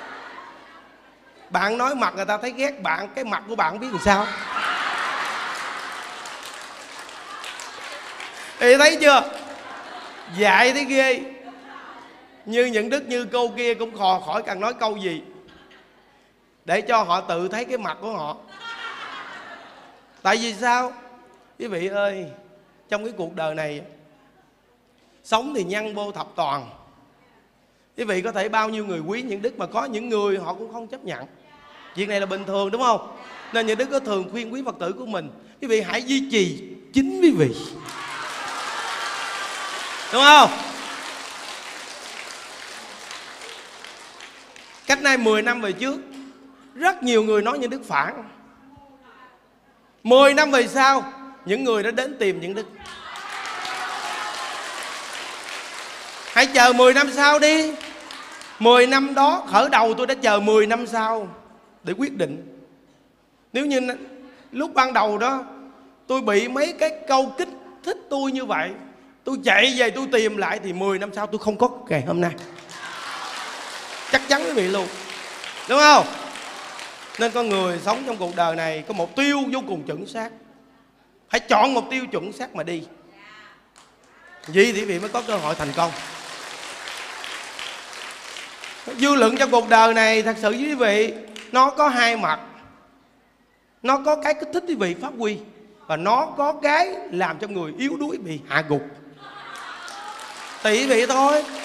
Bạn nói mặt người ta thấy ghét bạn, cái mặt của bạn không biết làm sao. Thì thấy chưa? Dạy thấy ghê. Như những đức như cô kia cũng khỏi cần nói câu gì, để cho họ tự thấy cái mặt của họ. Tại vì sao? Quý vị ơi, trong cái cuộc đời này, sống thì nhân vô thập toàn. Quý vị có thể bao nhiêu người quý những đức, mà có những người họ cũng không chấp nhận. Việc này là bình thường, đúng không? Nên những đức có thường khuyên quý Phật tử của mình, quý vị hãy duy trì chính quý vị, đúng không? Cách nay 10 năm về trước, rất nhiều người nói những đức phản. 10 năm về sau, những người đã đến tìm những đức. Hãy chờ 10 năm sau đi. 10 năm đó khởi đầu tôi đã chờ 10 năm sau để quyết định. Nếu như lúc ban đầu đó tôi bị mấy cái câu kích thích tôi như vậy, tôi chạy về tôi tìm lại, thì 10 năm sau tôi không có ngày hôm nay. Chắc chắn quý vị luôn, đúng không? Nên con người sống trong cuộc đời này có mục tiêu vô cùng chuẩn xác. Hãy chọn mục tiêu chuẩn xác mà đi, vậy thì quý vị mới có cơ hội thành công. Dư luận trong cuộc đời này thật sự với quý vị, nó có hai mặt. Nó có cái kích thích quý vị phát huy, và nó có cái làm cho người yếu đuối bị hạ gục. Tùy quý vị thôi.